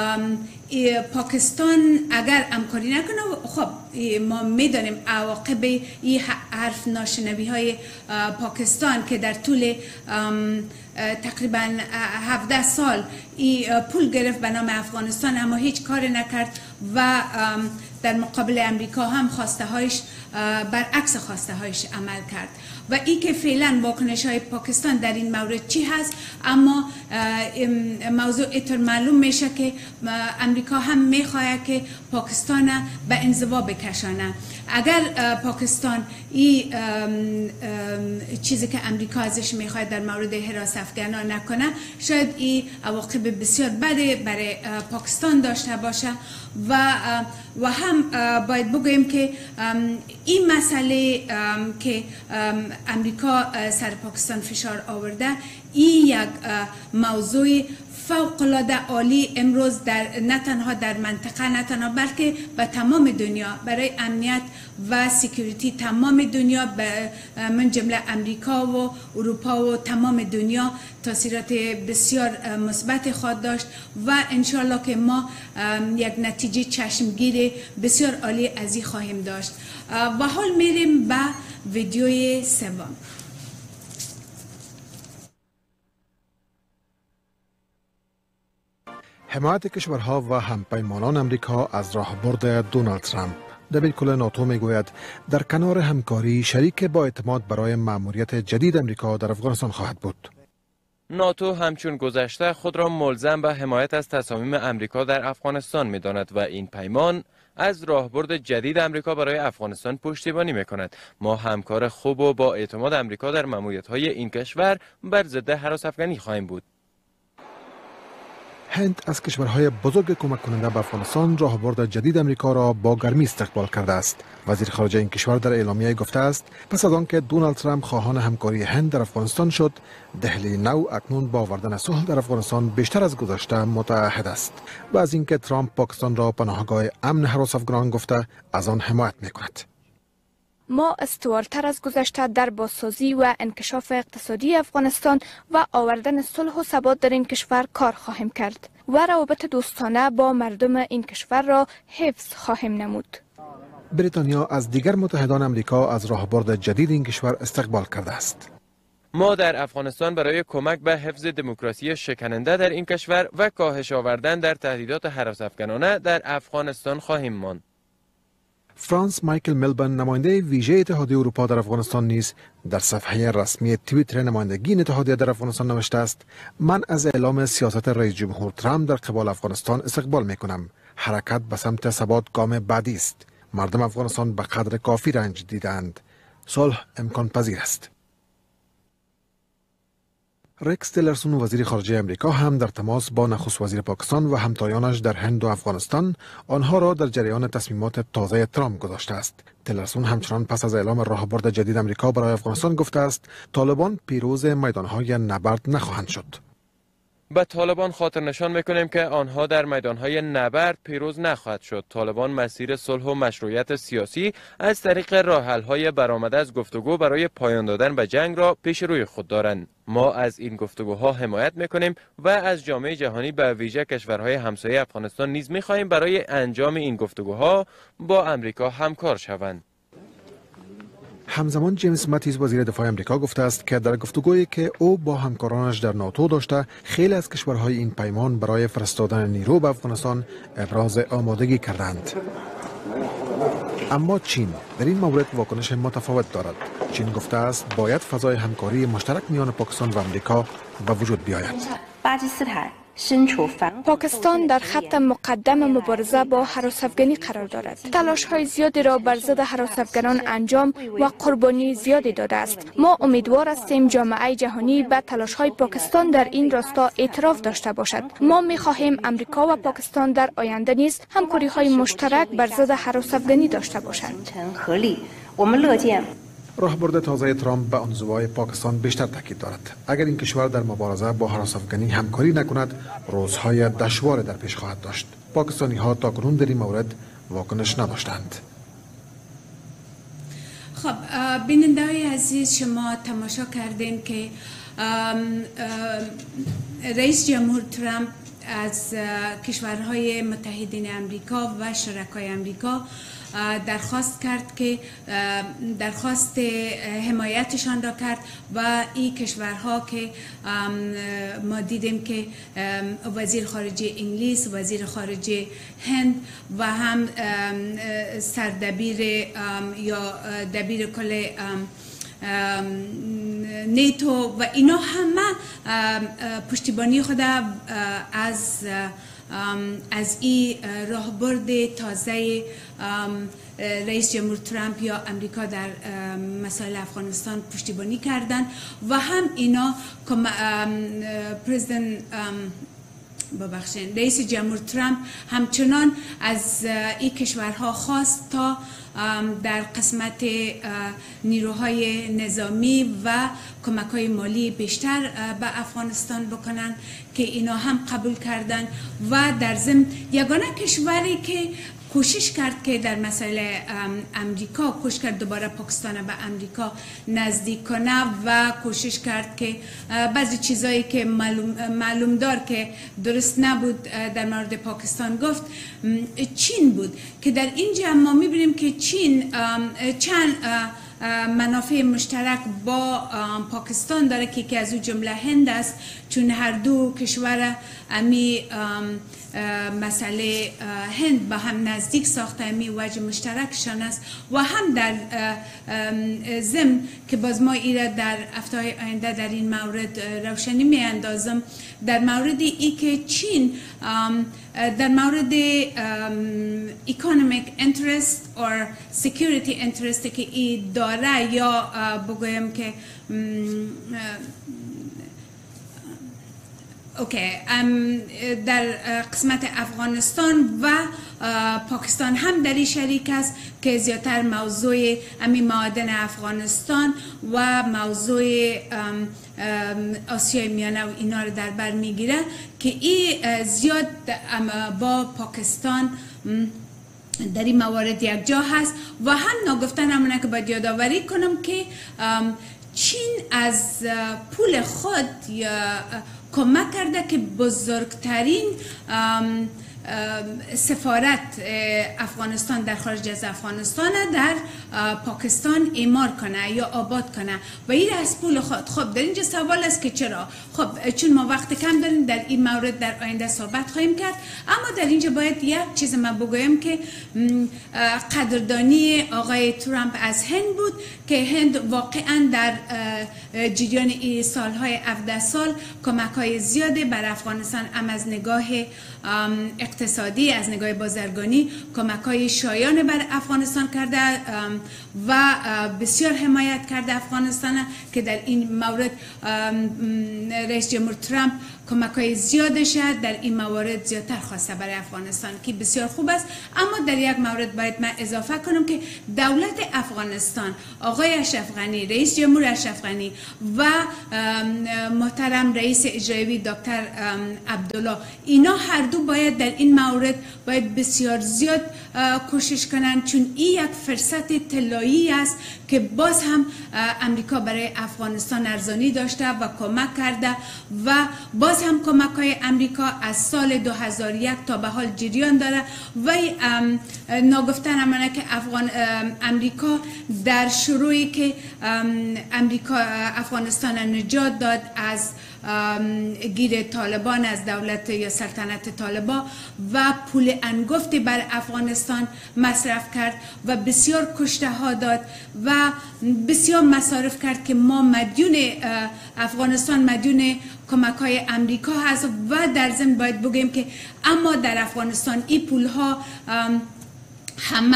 پاکستان اگر همکاری نکنه خب ما میدانیم عواقب این حرف ناشنوی های پاکستان که در طول تقریبا هفده سال این پول گرفت به نام افغانستان اما هیچ کار نکرد و در مقابل امریکا هم خواسته هایش برعکس خواسته هایش عمل کرد و ای که فعلا واکنش های پاکستان در این مورد چی هست اما موضوع اینطور معلوم میشه که امریکا هم میخواهد که پاکستان به انزوا بکشانه. اگر پاکستان این چیزی که امریکا ازش میخواهد در مورد حراس افغانا نکنه شاید این عواقب بسیار بده برای پاکستان داشته باشه و و هم باید بگوییم که این مسئله که امریکا سر پاکستان فشار آورده این یک موضوع فوق العاده عالی امروز در نه تنها در منطقه نه تنها بلکه به تمام دنیا برای امنیت و سکیوریتی تمام دنیا من جمله امریکا و اروپا و تمام دنیا تاثیرات بسیار مثبت خواهد داشت و انشالله که ما یک نتیجه چشمگیر بسیار عالی از این خواهیم داشت و حال میریم به ویدیوی سوم. حمایت کشورها و همپیمانان امریکا از راهبرد دونالد ترامپ. دبیرکل ناتو میگوید در کنار همکاری شریک با اعتماد برای مأموریت جدید امریکا در افغانستان خواهد بود. ناتو همچون گذشته خود را ملزم به حمایت از تصامیم امریکا در افغانستان می‌داند و این پیمان از راهبرد جدید امریکا برای افغانستان پشتیبانی می‌کند. ما همکار خوب و با اعتماد امریکا در ماموریت‌های این کشور بر ضد هراس افغانی خواهیم بود. هند از کشورهای بزرگ کمک کننده به افغانستان راهبرد جدید امریکا را با گرمی استقبال کرده است. وزیر خارجه این کشور در اعلامیه گفته است پس از آنکه دونالد ترامپ خواهان همکاری هند در افغانستان شد، دهلی نو اکنون با آوردن صلح در افغانستان بیشتر از گذشته متعهد است و از اینکه ترامپ پاکستان را پناهگاه امن هراس افغانان گفته از آن حمایت می‌کند. ما استوارتر از گذشته در بازسازی و انکشاف اقتصادی افغانستان و آوردن صلح و ثبات در این کشور کار خواهیم کرد و روابط دوستانه با مردم این کشور را حفظ خواهیم نمود. بریتانیا از دیگر متحدان امریکا از راهبرد جدید این کشور استقبال کرده است. ما در افغانستان برای کمک به حفظ دموکراسی شکننده در این کشور و کاهش آوردن در تهدیدات هراس افغانانه در افغانستان خواهیم ماند. فرانس مایکل ملبن، نماینده ویژه اتحادیه اروپا در افغانستان نیز در صفحه رسمی توییتر نمایندگی اتحادیه در افغانستان نوشته است: من از اعلام سیاست رئیس جمهور ترامپ در قبال افغانستان استقبال می کنم. حرکت به سمت ثبات گام بعدی است. مردم افغانستان به قدر کافی رنج دیدند. صلح امکان پذیر است. رکس تیلرسون، وزیر خارجه امریکا، هم در تماس با نخست وزیر پاکستان و همتایانش در هند و افغانستان آنها را در جریان تصمیمات تازه ترامپ گذاشته است. تیلرسون همچنان پس از اعلام راهبرد جدید امریکا برای افغانستان گفته است طالبان پیروز میدانهای نبرد نخواهند شد. به طالبان خاطر نشان میکنیم که آنها در میدانهای نبرد پیروز نخواهد شد. طالبان مسیر صلح و مشروعیت سیاسی از طریق راه حل‌های برآمده از گفتگو برای پایان دادن به جنگ را پیش روی خود دارند. ما از این گفتگوها حمایت میکنیم و از جامعه جهانی به ویژه کشورهای همسایه افغانستان نیز میخواهیم برای انجام این گفتگوها با امریکا همکار شوند. همزمان جیمز ماتیس، وزیر دفاع امریکا، گفته است که در گفتگویی که او با همکارانش در ناتو داشته، خیلی از کشورهای این پیمان برای فرستادن نیرو به افغانستان ابراز آمادگی کردند. اما چین در این مورد واکنش متفاوت دارد. چین گفته است باید فضای همکاری مشترک میان پاکستان و امریکا به وجود بیاید. پاکستان در خط مقدم مبارزه با هراس افغانی قرار دارد. تلاش های زیادی را بر ضد هراس افغانان انجام و قربانی زیادی داده است. ما امیدوار هستیم جامعه جهانی به تلاش های پاکستان در این راستا اعتراف داشته باشد. ما می خواهیم امریکا و پاکستان در آینده نیز همکاری های مشترک بر ضد هراس افغانی داشته باشند. راهبرد تازه ترامپ به انزوای پاکستان بیشتر تاکید دارد. اگر این کشور در مبارزه با هراس افغانی همکاری نکند، روزهای دشوار در پیش خواهد داشت. پاکستانی ها تاکنون در این مورد واکنش نداشتند. خب بیننده های عزیز، شما تماشا کردین که رئیس جمهور ترامپ از کشورهای متحدین امریکا و شرکای امریکا درخواست کرد که درخواست حمایتشان را کرد و این کشورها که ما دیدیم که وزیر خارجه انگلیس، وزیر خارجه هند و هم سردبیر یا دبیر کل نیتو و اینا همه پشتیبانی خود از از این راهبرد تازه رئیس جمهور ترامپ یا امریکا در مسائل افغانستان پشتیبانی کردند و هم اینا پرزیدنت ببخشید رئیس جمهور ترامپ همچنان از این کشورها خواست تا در قسمت نیروهای نظامی و کمک‌های مالی بیشتر به افغانستان بکنن که اینا هم قبول کردن و در ضمن یگانه کشوری که کوشش کرد که در مسئله امریکا کوشش کرد دوباره پاکستان به امریکا نزدیک کنه و کوشش کرد که بعضی چیزایی که معلوم, معلوم دار که درست نبود در مورد پاکستان گفت، چین بود که در اینجا ما میبینیم که چین چند منافع مشترک با پاکستان داره که یکی از او جمله هند است، چون هر دو کشور امی مسئله هند با هم نزدیک ساخته، امی وجه مشترکشان است و هم در ضمن که باز ما ایره در هفته‌های آینده در این مورد روشنی می اندازم، در مورد ای که چین در مورد economic interest or security interest که ای داره، یا بگویم که اوکی در قسمت افغانستان و پاکستان هم در این شریک است که زیادتر موضوع امی معادن افغانستان و موضوع آسیای میانه و اینا رو در بر میگیره که این زیاد با پاکستان در این موارد یک جا هست. و هم ناگفتن همونه که باید یادآوری کنم که چین از پول خود کمک کرده که بزرگترین سفارت افغانستان در خارج از افغانستان در پاکستان اعمار کنه یا آباد کنه و این از پول خود. خب در اینجا سوال است که چرا؟ خب چون ما وقت کم داریم در این مورد در آینده صحبت خواهیم کرد، اما در اینجا باید یک چیز ما بگویم که قدردانی آقای ترامپ از هند بود که هند واقعا در جریان این سالهای هفده سال کمک های زیاده بر افغانستان، هم از نگاه اقتصادی، از نگاه بازرگانی کمک های شایان بر افغانستان کرده و بسیار حمایت کرده افغانستان که در این مورد رئیس جمهور ترامپ کمک های زیاده شد در این موارد زیادتر خواسته برای افغانستان که بسیار خوب است. اما در یک مورد باید من اضافه کنم که دولت افغانستان، آقای اشرف غنی، رئیس جمهور اشرف غنی و محترم رئیس اجرایی دکتر عبدالله، اینا هر دو باید در این مورد باید بسیار زیاد کوشش کنند، چون این یک فرصت طلایی است که باز هم امریکا برای افغانستان ارزانی داشته و کمک کرده و باز هم کمک های امریکا از سال دو هزار و یک تا به حال جریان داره و ناگفتن همانه که افغان امریکا در شروعی که امریکا افغانستان نجات داد از گیر طالبان، از دولت یا سلطنت طالبان و پول انگفتی بر افغانستان مصرف کرد و بسیار کشته ها داد و بسیار مصارف کرد که ما مدیون افغانستان مدیون کمک های امریکا هست. و در ضمن باید بگیم که اما در افغانستان این پول ها همه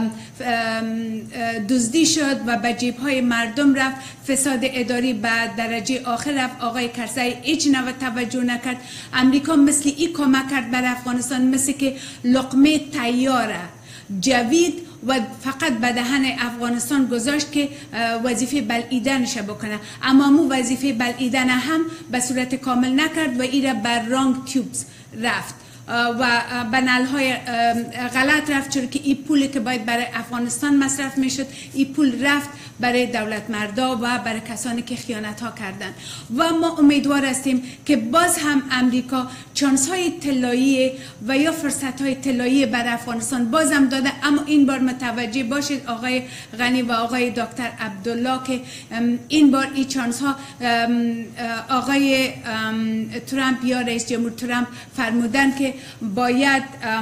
دزدی شد و به جیب های مردم رفت، فساد اداری به درجه آخر رفت. آقای کرزی هیچ نوع توجه نکرد. امریکا مثل این کمک کرد بر افغانستان مثل که لقمه تیاره جوید و فقط به دهن افغانستان گذاشت که وظیفه بلعیدنش بکنه، اما مو وظیفه بلعیدن هم به صورت کامل نکرد و ایره بر رانگ تیوبز رفت و بنال های غلط رفت، چون که این پولی که باید برای افغانستان مصرف میشد این پول رفت برای دولت مردا و برای کسانی که خیانت ها کردند. و ما امیدوار هستیم که باز هم امریکا چانس های طلایی و یا فرصت های طلایی بر افغانستان باز هم داده، اما این بار متوجه باشید آقای غنی و آقای دکتر عبدالله که این بار این چانس ها آقای ترامپ یا رئیس جمهور ترامپ فرمودن که باید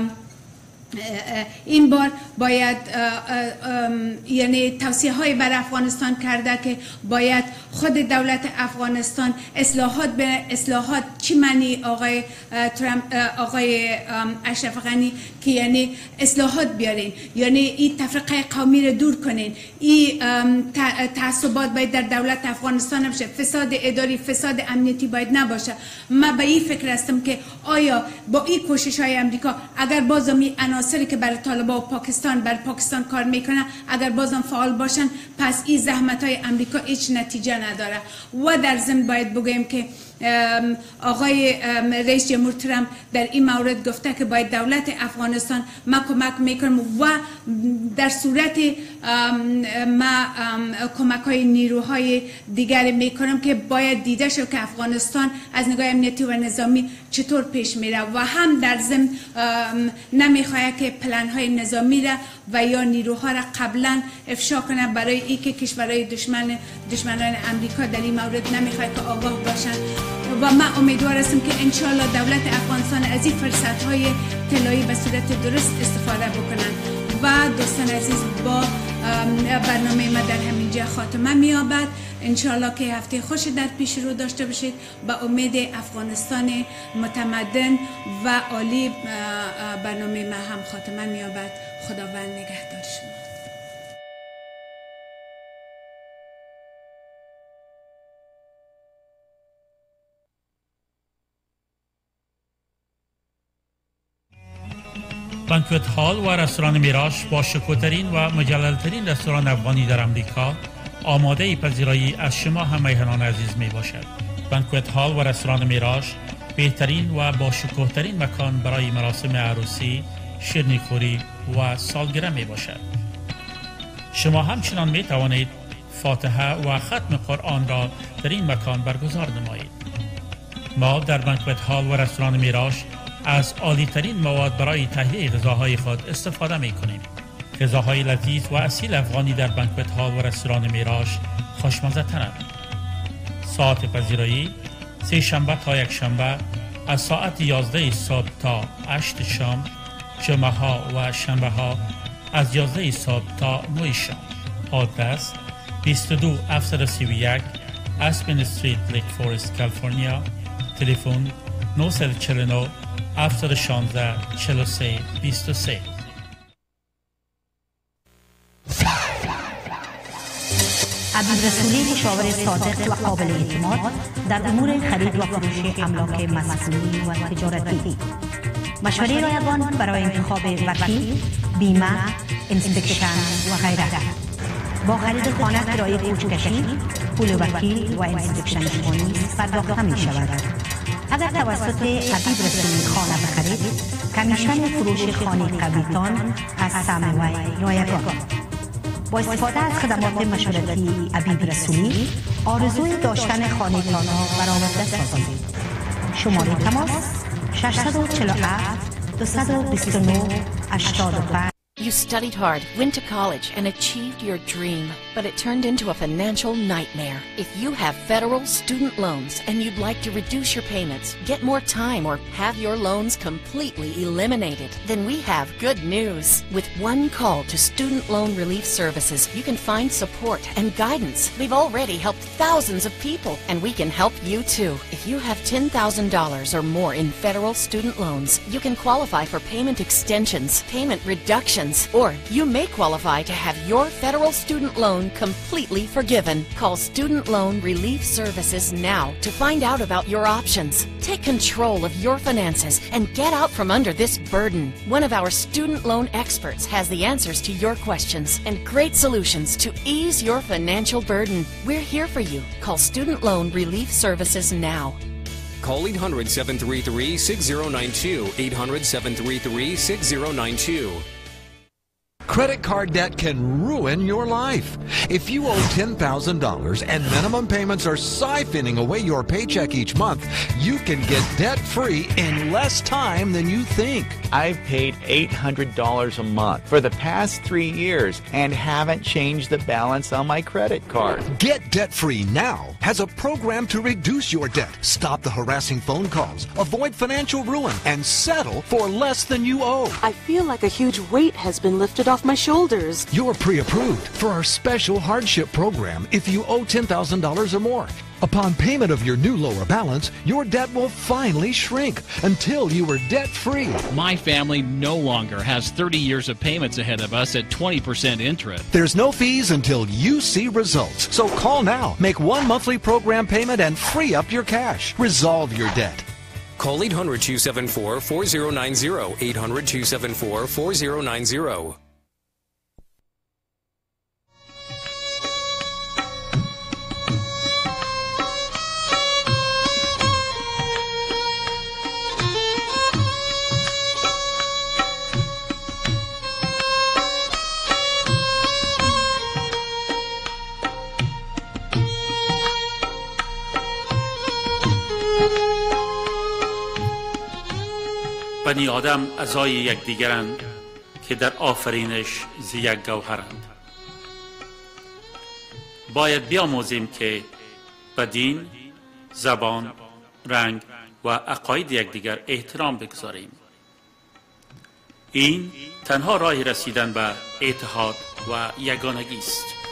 این بار باید یعنی توصیه های بر افغانستان کرده که باید خود دولت افغانستان اصلاحات به اصلاحات چی معنی آقای ترامپ آقای اشرف غنی که یعنی اصلاحات بیارین، یعنی این تفرقه قومی رو دور کنین، این تعصبات باید در دولت افغانستان نباشه، فساد اداری فساد امنیتی باید نباشه. من به این فکر هستم که آیا با این کوشش های امریکا اگر بازم این عناصری که برای طالبان و پاکستان بر پاکستان کار میکنه اگر بازم فعال باشن، پس این زحمت های امریکا هیچ نتیجه نداره. و در ضمن باید بگویم که آقای رئیس جمهور ترامپ در این مورد گفته که باید دولت افغانستان ما کمک میکنم و در صورت ما کمک های نیروهای دیگر میکنم که باید دیده شد که افغانستان از نگاه امنیتی و نظامی چطور پیش میره. و هم در ضمن نمیخواد یک پلن های نظامی را و یا نیروها را قبلا افشا کنه برای ای که کشورهای دشمن دشمنان امریکا در این مورد نمیخواد که آگاه باشن. و من امیدوار هستم که انشالله دولت افغانستان از این فرصت های طلایی به صورت درست استفاده بکنن. و دوستان عزیز، با برنامه ما در همینجا خاتمه می‌یابد. انشالله که هفته خوش در پیش رو داشته باشید. با امید افغانستان متمدن و عالی برنامه ما هم خاتمه می‌یابد. خداوند نگهدار شما. بانکوت هال و رستوران میراش با شکوه‌ترین و مجلل‌ترین رستوران افغانی در امریکا آماده پذیرایی از شما هم میهنان عزیز می باشد. بانکوت هال و رستوران میراش بهترین و با شکوه‌ترین مکان برای مراسم عروسی، شیرینی‌خوری و سالگرد می باشد. شما همچنان می توانید فاتحه و ختم قرآن را در این مکان برگزار نمایید. ما در بانکوت هال و رستوران میراش از عالی ترین مواد برای تهیه غذاهای خود استفاده می کنیم. غذاهای لذیذ و اصیل افغانی در بانکوت هال و رستوران میراش خوشمزه ترند. ساعت پذیرایی سه شنبه تا یک شنبه از ساعت یازده صبح تا هشت شام، جمعه ها و شنبه ها از یازده صبح تا نه شام. آدرس بیست و دو هفتصد و سی و یک اسپن استریت، لیک فورست، کالیفرنیا. تلفن نه چهار نه هفتصد و شانزده چهل و سه بیست و سه. عبید رسولی، مشاور صادق و قابل اعتماد در امور خرید و فروش املاک مسکونی و تجارتی. مشوره رایگان برای انتخاب وکیل، بیمه، انسپکشن و غیره. با خرید خانه کرایه کوچکشی، پول وکیل و انسپکشن خانه پرداخته می شود. اگر توسط عبید رسولی خانه بخرید، کمیشن فروش خانه قبیلتان از سهم وی رایگان. با استفاده از خدمات مشورتی عبید رسولی، آرزوی داشتن خانه تان را برآورده سازید. شماره تماس شش چهار هفت دو دو نه هشتاد و پنج. You studied hard, went to college, and achieved your dream, but it turned into a financial nightmare. If you have federal student loans and you'd like to reduce your payments, get more time, or have your loans completely eliminated, then we have good news. With one call to Student Loan Relief Services, you can find support and guidance. We've already helped thousands of people, and we can help you too. If you have ten thousand dollars or more in federal student loans, you can qualify for payment extensions, payment reductions, or you may qualify to have your federal student loan completely forgiven. Call Student Loan Relief Services now to find out about your options. Take control of your finances and get out from under this burden. One of our student loan experts has the answers to your questions and great solutions to ease your financial burden. We're here for you. Call Student Loan Relief Services now. Call eight hundred, seven three three, six zero nine two, eight hundred, seven three three, six zero nine two. Credit card debt can ruin your life. If you owe ten thousand dollars and minimum payments are siphoning away your paycheck each month, you can get debt-free in less time than you think. I've paid eight hundred dollars a month for the past three years and haven't changed the balance on my credit card. Get debt-free now has a program to reduce your debt, stop the harassing phone calls, avoid financial ruin, and settle for less than you owe. I feel like a huge weight has been lifted off my shoulders. You're pre-approved for our special hardship program if you owe ten thousand dollars or more. Upon payment of your new lower balance, your debt will finally shrink until you are debt-free. My family no longer has thirty years of payments ahead of us at twenty percent interest. There's no fees until you see results. So call now, make one monthly program payment and free up your cash. Resolve your debt. Call eight hundred, two seven four, four zero nine zero, eight hundred, two seven four, four zero nine zero. بنی آدم اعضای یکدیگرند که در آفرینش ز یک گوهرند. باید بیاموزیم که به دین، زبان، رنگ و عقاید یکدیگر احترام بگذاریم. این تنها راه رسیدن به اتحاد و یگانگی است.